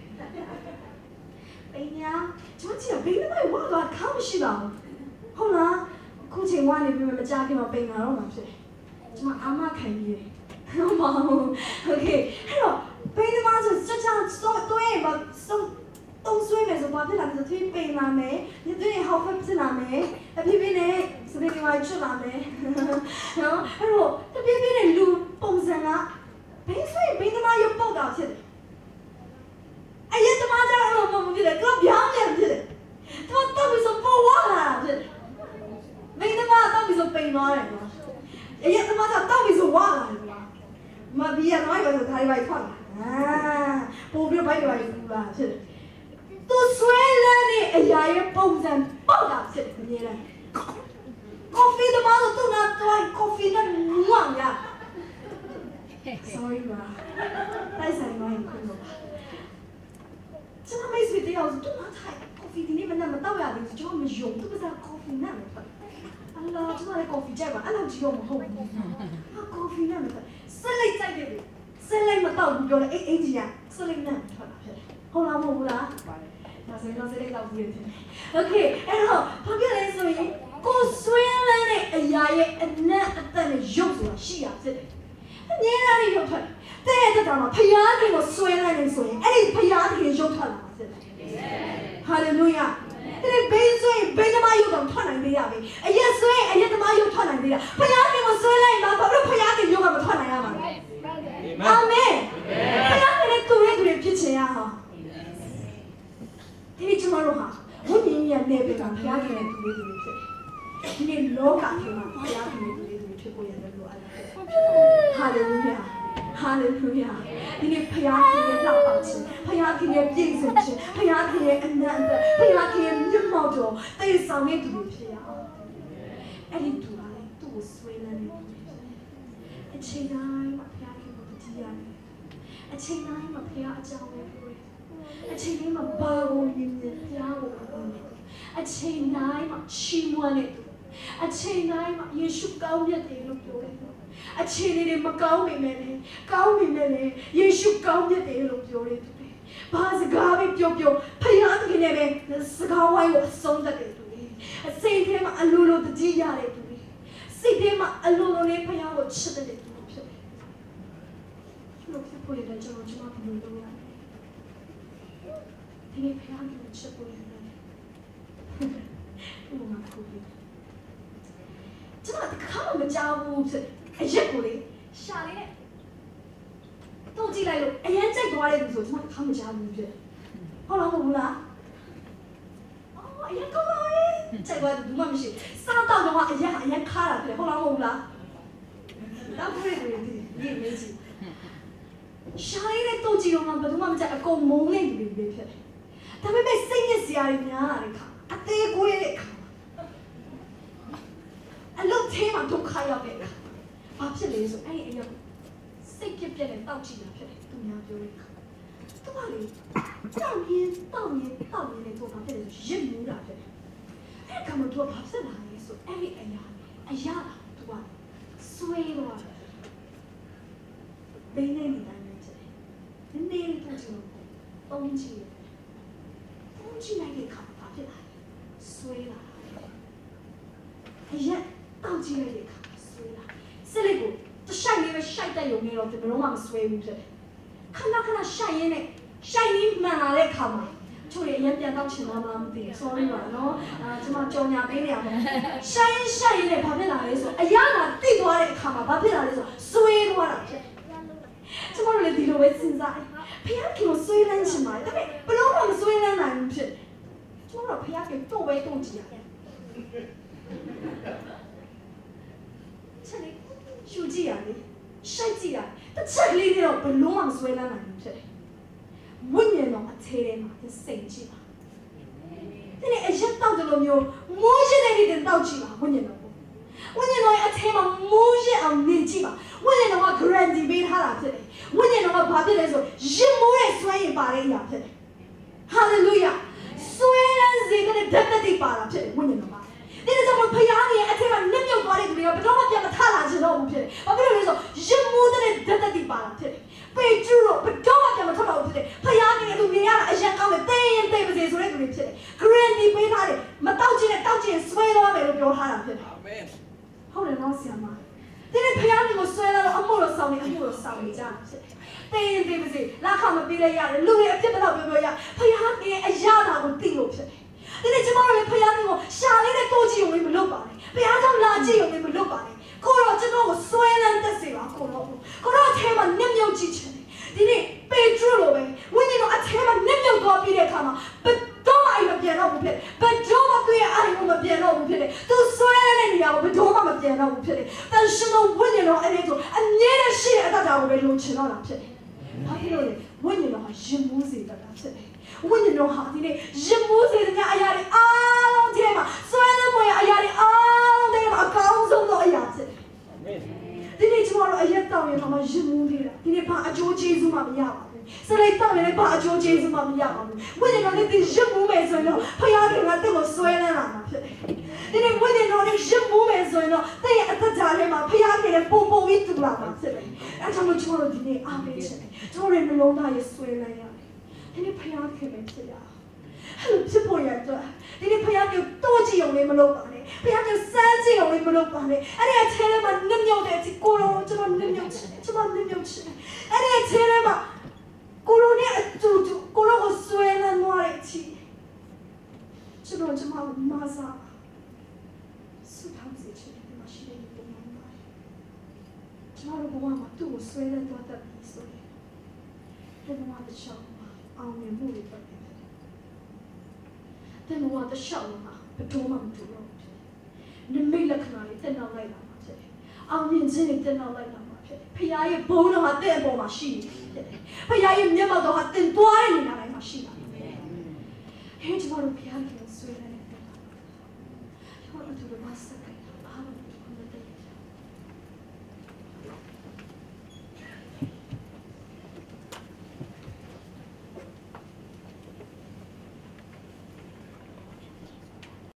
ဘိန်းညာကျွန်တော်ကြည့်ဘိန်းသမားဝါတော့ခါမရှိပါဘူး။ဟုတ်လား။ခုချိန်ဝါနေပြီမကြားခင်မှာဘိန်းလာတော့မှဖြစ်တယ်။ကျွန်မအာမခံရည်ဟုတ်ပါဘူးโอเคအဲ့တော့ဘိန်းသမားဆိုစချာစောတွဲဘာစုံတုံးဆွေးမယ်ဆိုဘာဖြစ်လာလဲဆိုသူပိန်လာမယ်ဒီသူဟောက်ဖက်ဖြစ်လာမယ်အဖြစ်ဖြစ်နဲ့စပင်းကချွတ်လာမယ်နော်အဲ့တော့တပြည့်ပြည့်နဲ့လူပုံစံကဘိန်းဆွေးဘိန်းသမားရုပ်ပေါက်တာဖြစ်တယ်အရင်သမားကျတော့အဲ့လိုမဟုတ်ဖြစ်တယ်သူကပြောင်းပြန်ဖြစ်တယ်သူကတော့ပြီးဆိုပေါ်လာတာဖြစ်တယ်ဘိန်းသမားတော့ပြီးဆိုပိန်သွားတယ်နော်အရင်သမားကတော့ပြီးဆိုဝါလာတယ်မဘီယာnói rồi thầy bài thoát à bố biết bài bài là chứ tôi xoay lên đi ở dài bông dần bao đạp chết như này coffee tôi bao giờ tôi làm tôi coffee nó ngoằng ra sorry mà tại sao nói không được chứ nó mấy suy nghĩ tôi nói thầy coffee thì này vẫn là mà tao về 用，都不知道咖啡那么快。阿拉这嘛的咖啡在吧？阿拉只用唔好。啊，咖啡那么快，生嚟在嘅，生嚟咪到唔咗啦，A A 字啊，生嚟那么快啦，好啦冇啦。嗱，所以我生嚟到唔嘅。OK，然後旁邊嚟所以，個雖然咧，哎呀嘢，那但係用咗是啊，真係。你哪裡用出來？第一個講嘛，พยาธิ我雖然咧所以，哎，พยาธิ用出來嘛，真係。哈利路亞。你背所以背他媽有咁出來的呀？背，哎呀所以哎呀他媽有出來的呀？พยาธิ我雖然嘛，ဘာလို့พยาธิ有咁出來呀嘛？阿門。พยาธิ咧တူ咧တူ咧ဖြစ်ချင်ရ哈。ဒီနေ့ကျွန်တော်တို့ဟာဝိညာဉ်ရဲ့နယ်ပယ်မှာဘုရားခင်နဲ့တူလေးတူလေးဖြစ်တယ်။ဒီနေ့လောကထဲမှာဘုရားခင်နဲ့တူလေးတူလေးဖြစ်ဖို့ရတယ်လို့အဲ့ဒါ။ဟာလေလုယာ။ဟာလေလုယာ။ဒီနေ့ဘုရားခင်ရဲ့လောက်ပါခြင်း၊ဘုရားခင်ရဲ့ပြည့်စုံခြင်း၊ဘုရားခင်ရဲ့အနန္တ၊ဘုရားခင်ရဲ့မြတ်မောက်တော်တည်ဆောင်တဲ့တူလေးဖြစ်ရအောင်။အဲ့ဒီတူပါလေသူ့ကိုဆွေးနွေးနေတယ်။အချိန်တိုင်းမှာဘုရားခင်ကိုတည်ရတယ်။အချိန်တိုင်းမှာဘုရားအကြောင်းပဲပြောတယ်။အချိန်တိုင်းမှာဘာကိုမြင်မြင်ဘုရားကိုပြောတယ်။အချိန်တိုင်းမှာချီးမွမ်းနေတယ်။အချိန်တိုင်းမှာယေရှုကောင်းမြတ်တယ်လို့ပြောတယ်။အချိန်တွေမကောင်းနေမယ်လေ။ကောင်းနေမယ်လေ။ယေရှုကောင်းမြတ်တယ်လို့ပြောတယ်သူတွေ။ဘာစကားပဲပြောပြောဖယားတကယ်နဲ့ပဲစကားဝိုင်းကိုအဆုံးသတ်တယ်သူတွေ။အစိတ်ထဲမှာအလိုလိုတတိရတယ်သူတွေ။စိတ်ထဲမှာအလိုလိုလေးဖယားကိုချစ်တယ်သူတို့ဖြစ်တယ်။လို့ဖြစ်ပေါ်တဲ့ကျွန်တော်ကျွန်မဘယ်လိုလုပ်ရလဲ။ဒီနေ့ဖယားကိုချစ်ပေါ်ရတယ်။ဘုရားကိုကျွန်မတခါမှမကြောက်ဘူးဖြစ်အရက်ကိုလေရှာလေးနဲ့တော့ကြည့်လိုက်လို့အရင်ကြိုက်သွားတယ်ဆိုကျွန်မတခါမှမကြောက်ဘူးဖြစ်ဟုတ်လားမဟုတ်လားအော်အရင်ကောင်းပါရဲ့ကြိုက်သွားတယ်ဘူးမှမရှိစားတော့တော့အရင်အရင်ခါတာဖြစ်ဟုတ်လားမဟုတ်လားတော့ပြည့်တယ်ဒီဒီမေးကြည့်ရှာလေးနဲ့တော့ကြည့်တော့မှဘယ်သူမှမကြိုက်အကုန်မုန်းနေတယ်ဖြစ်တယ်ဒါပေမဲ့စိတ်ညစ်စရာတွေများလာတဲ့ခါအသေးကိုရဲ့ခါအလုပ်ထဲမှာဒုက္ခရောက်တဲ့အခါဘာဖြစ်လဲဆိုအဲ့ဒီအရာစိတ်ပြက်ပြက်နဲ့တောက်ကြည့်တာဖြစ်တယ်သူများပြောတဲ့အခါသူကလေတောက်ရင်တောက်ရင်တောက်ရင်လည်းသူကဘာဖြစ်လဲဆိုရစ်မူးတာဖြစ်တယ်အဲ့ဒီကမှသူကဘာဖြစ်လာလဲဆိုအဲ့ဒီအရာအရာသူကဆွေးသွားတယ်ဘယ်နဲ့ဒီတိုင်းလဲဖြစ်တယ်နည်းနည်းလေးတော့ကျွန်တော်ပုံကြည့်ရတယ်ပုံကြည့်လိုက်တဲ့အခါဘာဖြစ်လာလဲဆွေးလာအရာတောက်ကြည့်လိုက်တဲ့အခါဆွေးလာစစ်လက်ကိုတရှိုက်လေးပဲရှိုက်တဲ့ယုံနေတော့ဘယ်တော့မှမဆွေးဘူးဖြစ်တယ်ခဏခဏရှိုက်ရင်းနဲ့ရှိုက်ရင်းမှန်လာတဲ့အခါမှာချို့ရရင်ပြန်တော့ချင်လားမလားမသိဘူး sorry ပါနော်အာကျွန်မကြော်ညာပေးနေရမှာရှိုက်ရင်းရှိုက်ရင်းနဲ့ဘာဖြစ်လာလဲဆိုအရာကတိသွားတဲ့အခါမှာဘာဖြစ်လာလဲဆိုဆွေးသွားတာဖြစ်ကျွန်တော်လည်းဒီလိုပဲစဉ်းစားတယ်ဖခင်ကဆွေးလန်းချင်ပါတယ်ဒါပေမဲ့ဘယ်တော့မှမဆွေးလန်းနိုင်ဘူးဖြစ်ကျွန်တော်ဖခင်ကတော့ပဲတုံ့ကြည့်ရတယ်ချက်လေးရှူကြည့်ရတယ်ရှိုက်ကြည့်ရတယ်တစ်ချက်လေးနဲ့တော့ဘလုံးမှမဆွဲလန်းနိုင်ဘူးဖြစ်တယ်ဝိညာဉ်တော်အသေးထဲမှာစိတ်ကြည့်ပါဒီနေ့အရက်တောက်တယ်လို့မျိုးမိုးရတဲ့နေ့တောက်ကြည့်ပါဝိညာဉ်တော်ကိုဝိညာဉ်တော်ရဲ့အသေးမှာမိုးရအောင်နေကြည့်ပါဝိညာဉ်တော်က guarantee ပေးထားတာဖြစ်တယ်ဝိညာဉ်တော်ကဘာဖြစ်လဲဆိုရင်မိုးရဲ့ဆွဲရင်ပါတဲ့အရာဖြစ်တယ် hallelujah ဆွဲလန်းစေတဲ့ဓာတ်တိပါတာဖြစ်တယ်ဝိညာဉ်တော်ကဒီလိုဆိုဖယားကြီးရဲ့အထက်ကနစ်မြုပ်သွားတဲ့သူတွေကဘယ်တော့မှပြန်မထလာချင်တော့ဘူးဖြစ်တယ်။ဘာဖြစ်လို့လဲဆိုရင်မိုးတဲ့ဓာတ်တိပါတာဖြစ်တယ်။ပေကျူတော့ဘယ်တော့မှပြန်မထွက်တော့ဘူးဖြစ်တယ်။ဖယားကြီးရဲ့သူမြင်ရတာအရင်ကောင်းတယ်။တင်းရင်တင်းပါစေဆိုတဲ့သူတွေဖြစ်တယ်။ guarantee ပေးထားတယ်။မတောက်ချင်တဲ့တောက်ချင်ဆွဲသွားမယ်လို့ပြောထားတာဖြစ်တယ်။အာမင်။ဟုတ်တယ်နော်ဆရာမ။ဒီနေ့ဖယားကြီးကိုဆွဲလာတော့အမှုလို့ဆောင်နေအမှုလို့ဆောင်နေကြတာဖြစ်တယ်။တင်းရင်တင်းပါစေလာခမပေးလိုက်ရတယ်လူတွေအဖြစ်တော့ပြောပြောရဖယားကြီးရဲ့အရာတာကိုသိလို့ဖြစ်တယ်။ဒီနေ့ကျွန်တော်တို့ဖယားကြီးကိုရှာလေးနဲ့တိုးကြည့်ုံလေးမလုပ်ပါနဲ့ဘုရားကြောင့်လာကြည့်ုံလေးမလုပ်ပါနဲ့ကိုတော့ကျွန်တော်ကိုဆွဲလန်းတက်စေပါကိုတော့ကိုတော့အထဲမှာနစ်မြုပ်ကြည့်ချင်တယ်ဒီနေ့ပေထရိုလိုပဲဝိညာဉ်တော်အထဲမှာနစ်မြုပ်သွားပြီးတဲ့အခါမှာဘယ်တော့မှအိမ်မပြန်တော့ဘူးဖြစ်ဘယ်တော့မှသူ့ရဲ့အိမ်ကိုမပြန်တော့ဘူးဖြစ်တယ်သူဆွဲလန်းတဲ့နေရာကိုဘယ်တော့မှမပြန်တော့ဘူးဖြစ်တယ်တန်ရှင်တော်ဝိညာဉ်တော်အဲ့ဒီဆိုအမြဲတမ်းရှိတဲ့အတ္တကိုပဲလုံချင်တော့တာဖြစ်တယ်ဘာဖြစ်လို့လဲဝိညာဉ်တော်ဟာရင်မိုးစေတတ်တာဖြစ်တယ်ဝိညာဉ်တော်ဟာဒီနေ့ရင်မိုးစေတဲ့အရာတွေအားလုံးထဲမှာဆွဲလန်းမွေအရာတွေအားလုံးထဲမှာအကောင်းဆုံးသောအရာဖြစ်တယ်။အာမင်။ဒီနေ့ကျွန်တော်တို့အရက်တောင်းရင်မှရင်မိုးသေးတာဒီနေ့ဘာအကျိုးကျေးဇူးမှမရပါဘူးစလိုက်တော့လည်းဘာအကျိုးကျေးဇူးမှမရပါဘူးဝိညာဉ်တော်နဲ့သင်ရမှုမယ်ဆိုရင်တော့ဖခင်ကတင့်ကိုဆွဲလန်းလာမှာဖြစ်တယ်ဒီနေ့ဝိညာဉ်တော်နဲ့ရမှုမယ်ဆိုရင်တော့သင်ရဲ့အသက်တာထဲမှာဖခင်ကလည်းပုံပုံပြီးတူလာမှာဖြစ်တယ်အဲကြောင့်မို့ကျွန်တော်တို့ဒီနေ့အားပေးချင်တယ်ကျွန်တော်ရဲ့နှလုံးသားရဲ့ဆွဲလန်းရတယ်ဒီနေ့ဖခင်ခင်ပဲဖြစ်ရအဲ့လိုဖြစ်ပေါ်ရတော့ဒီနေ့ဖခင်ကိုတိုးကြည့်အောင်လည်းမလုပ်ပါနဲ့ဖခင်ကိုစမ်းကြည့်အောင်လည်းမလုပ်ပါနဲ့အဲ့ဒီအထဲထဲမှာနှမြုပ်တဲ့အချိန်ကိုရောကျွန်တော်နှမြုပ်ချင်တယ်ကျွန်တော်နှမြုပ်ချင်တယ်အဲ့ဒီအထဲထဲမှာကိုရောနဲ့အတူတူကိုရောကိုဆွဲလန်းသွားတဲ့အချိန်ကျွန်တော်ကျွန်မမစားဆူထောင်းစေချင်တယ်ဒီမှာရှိတဲ့ပုံမှန်ပါတယ်ကျွန်တော်တို့ဘဝမှာသူ့ကိုဆွဲလန်းသွားတတ်ပြီဆိုရင်ဒီဘဝတစ်ချောင်းမှာအောင်မြင်မှုတွေပတ်တယ်တဲ့ဘဝတစ်လျှောက်မှာဘယ်တော့မှမတူတော့ဘူးနိမိတ်လက္ခဏာတွေတက်နောက်လိုက်လာမှာဖြစ်တယ်။အောင်မြင်ခြင်းတွေတက်နောက်လိုက်လာမှာဖြစ်တယ်။ဖခင်ရဲ့ဘုန်းတော်ဟာတဲ့အပေါ်မှာရှိနေတယ်ဖြစ်တယ်။ဖခင်ရဲ့မျက်မှောက်တော်ဟာတင်သွားတဲ့နေရာတိုင်းမှာရှိနေတာဖြစ်တယ်။ဟဲ့ကျွန်တော်တို့ဖခင်ကိုဆွေးနွေး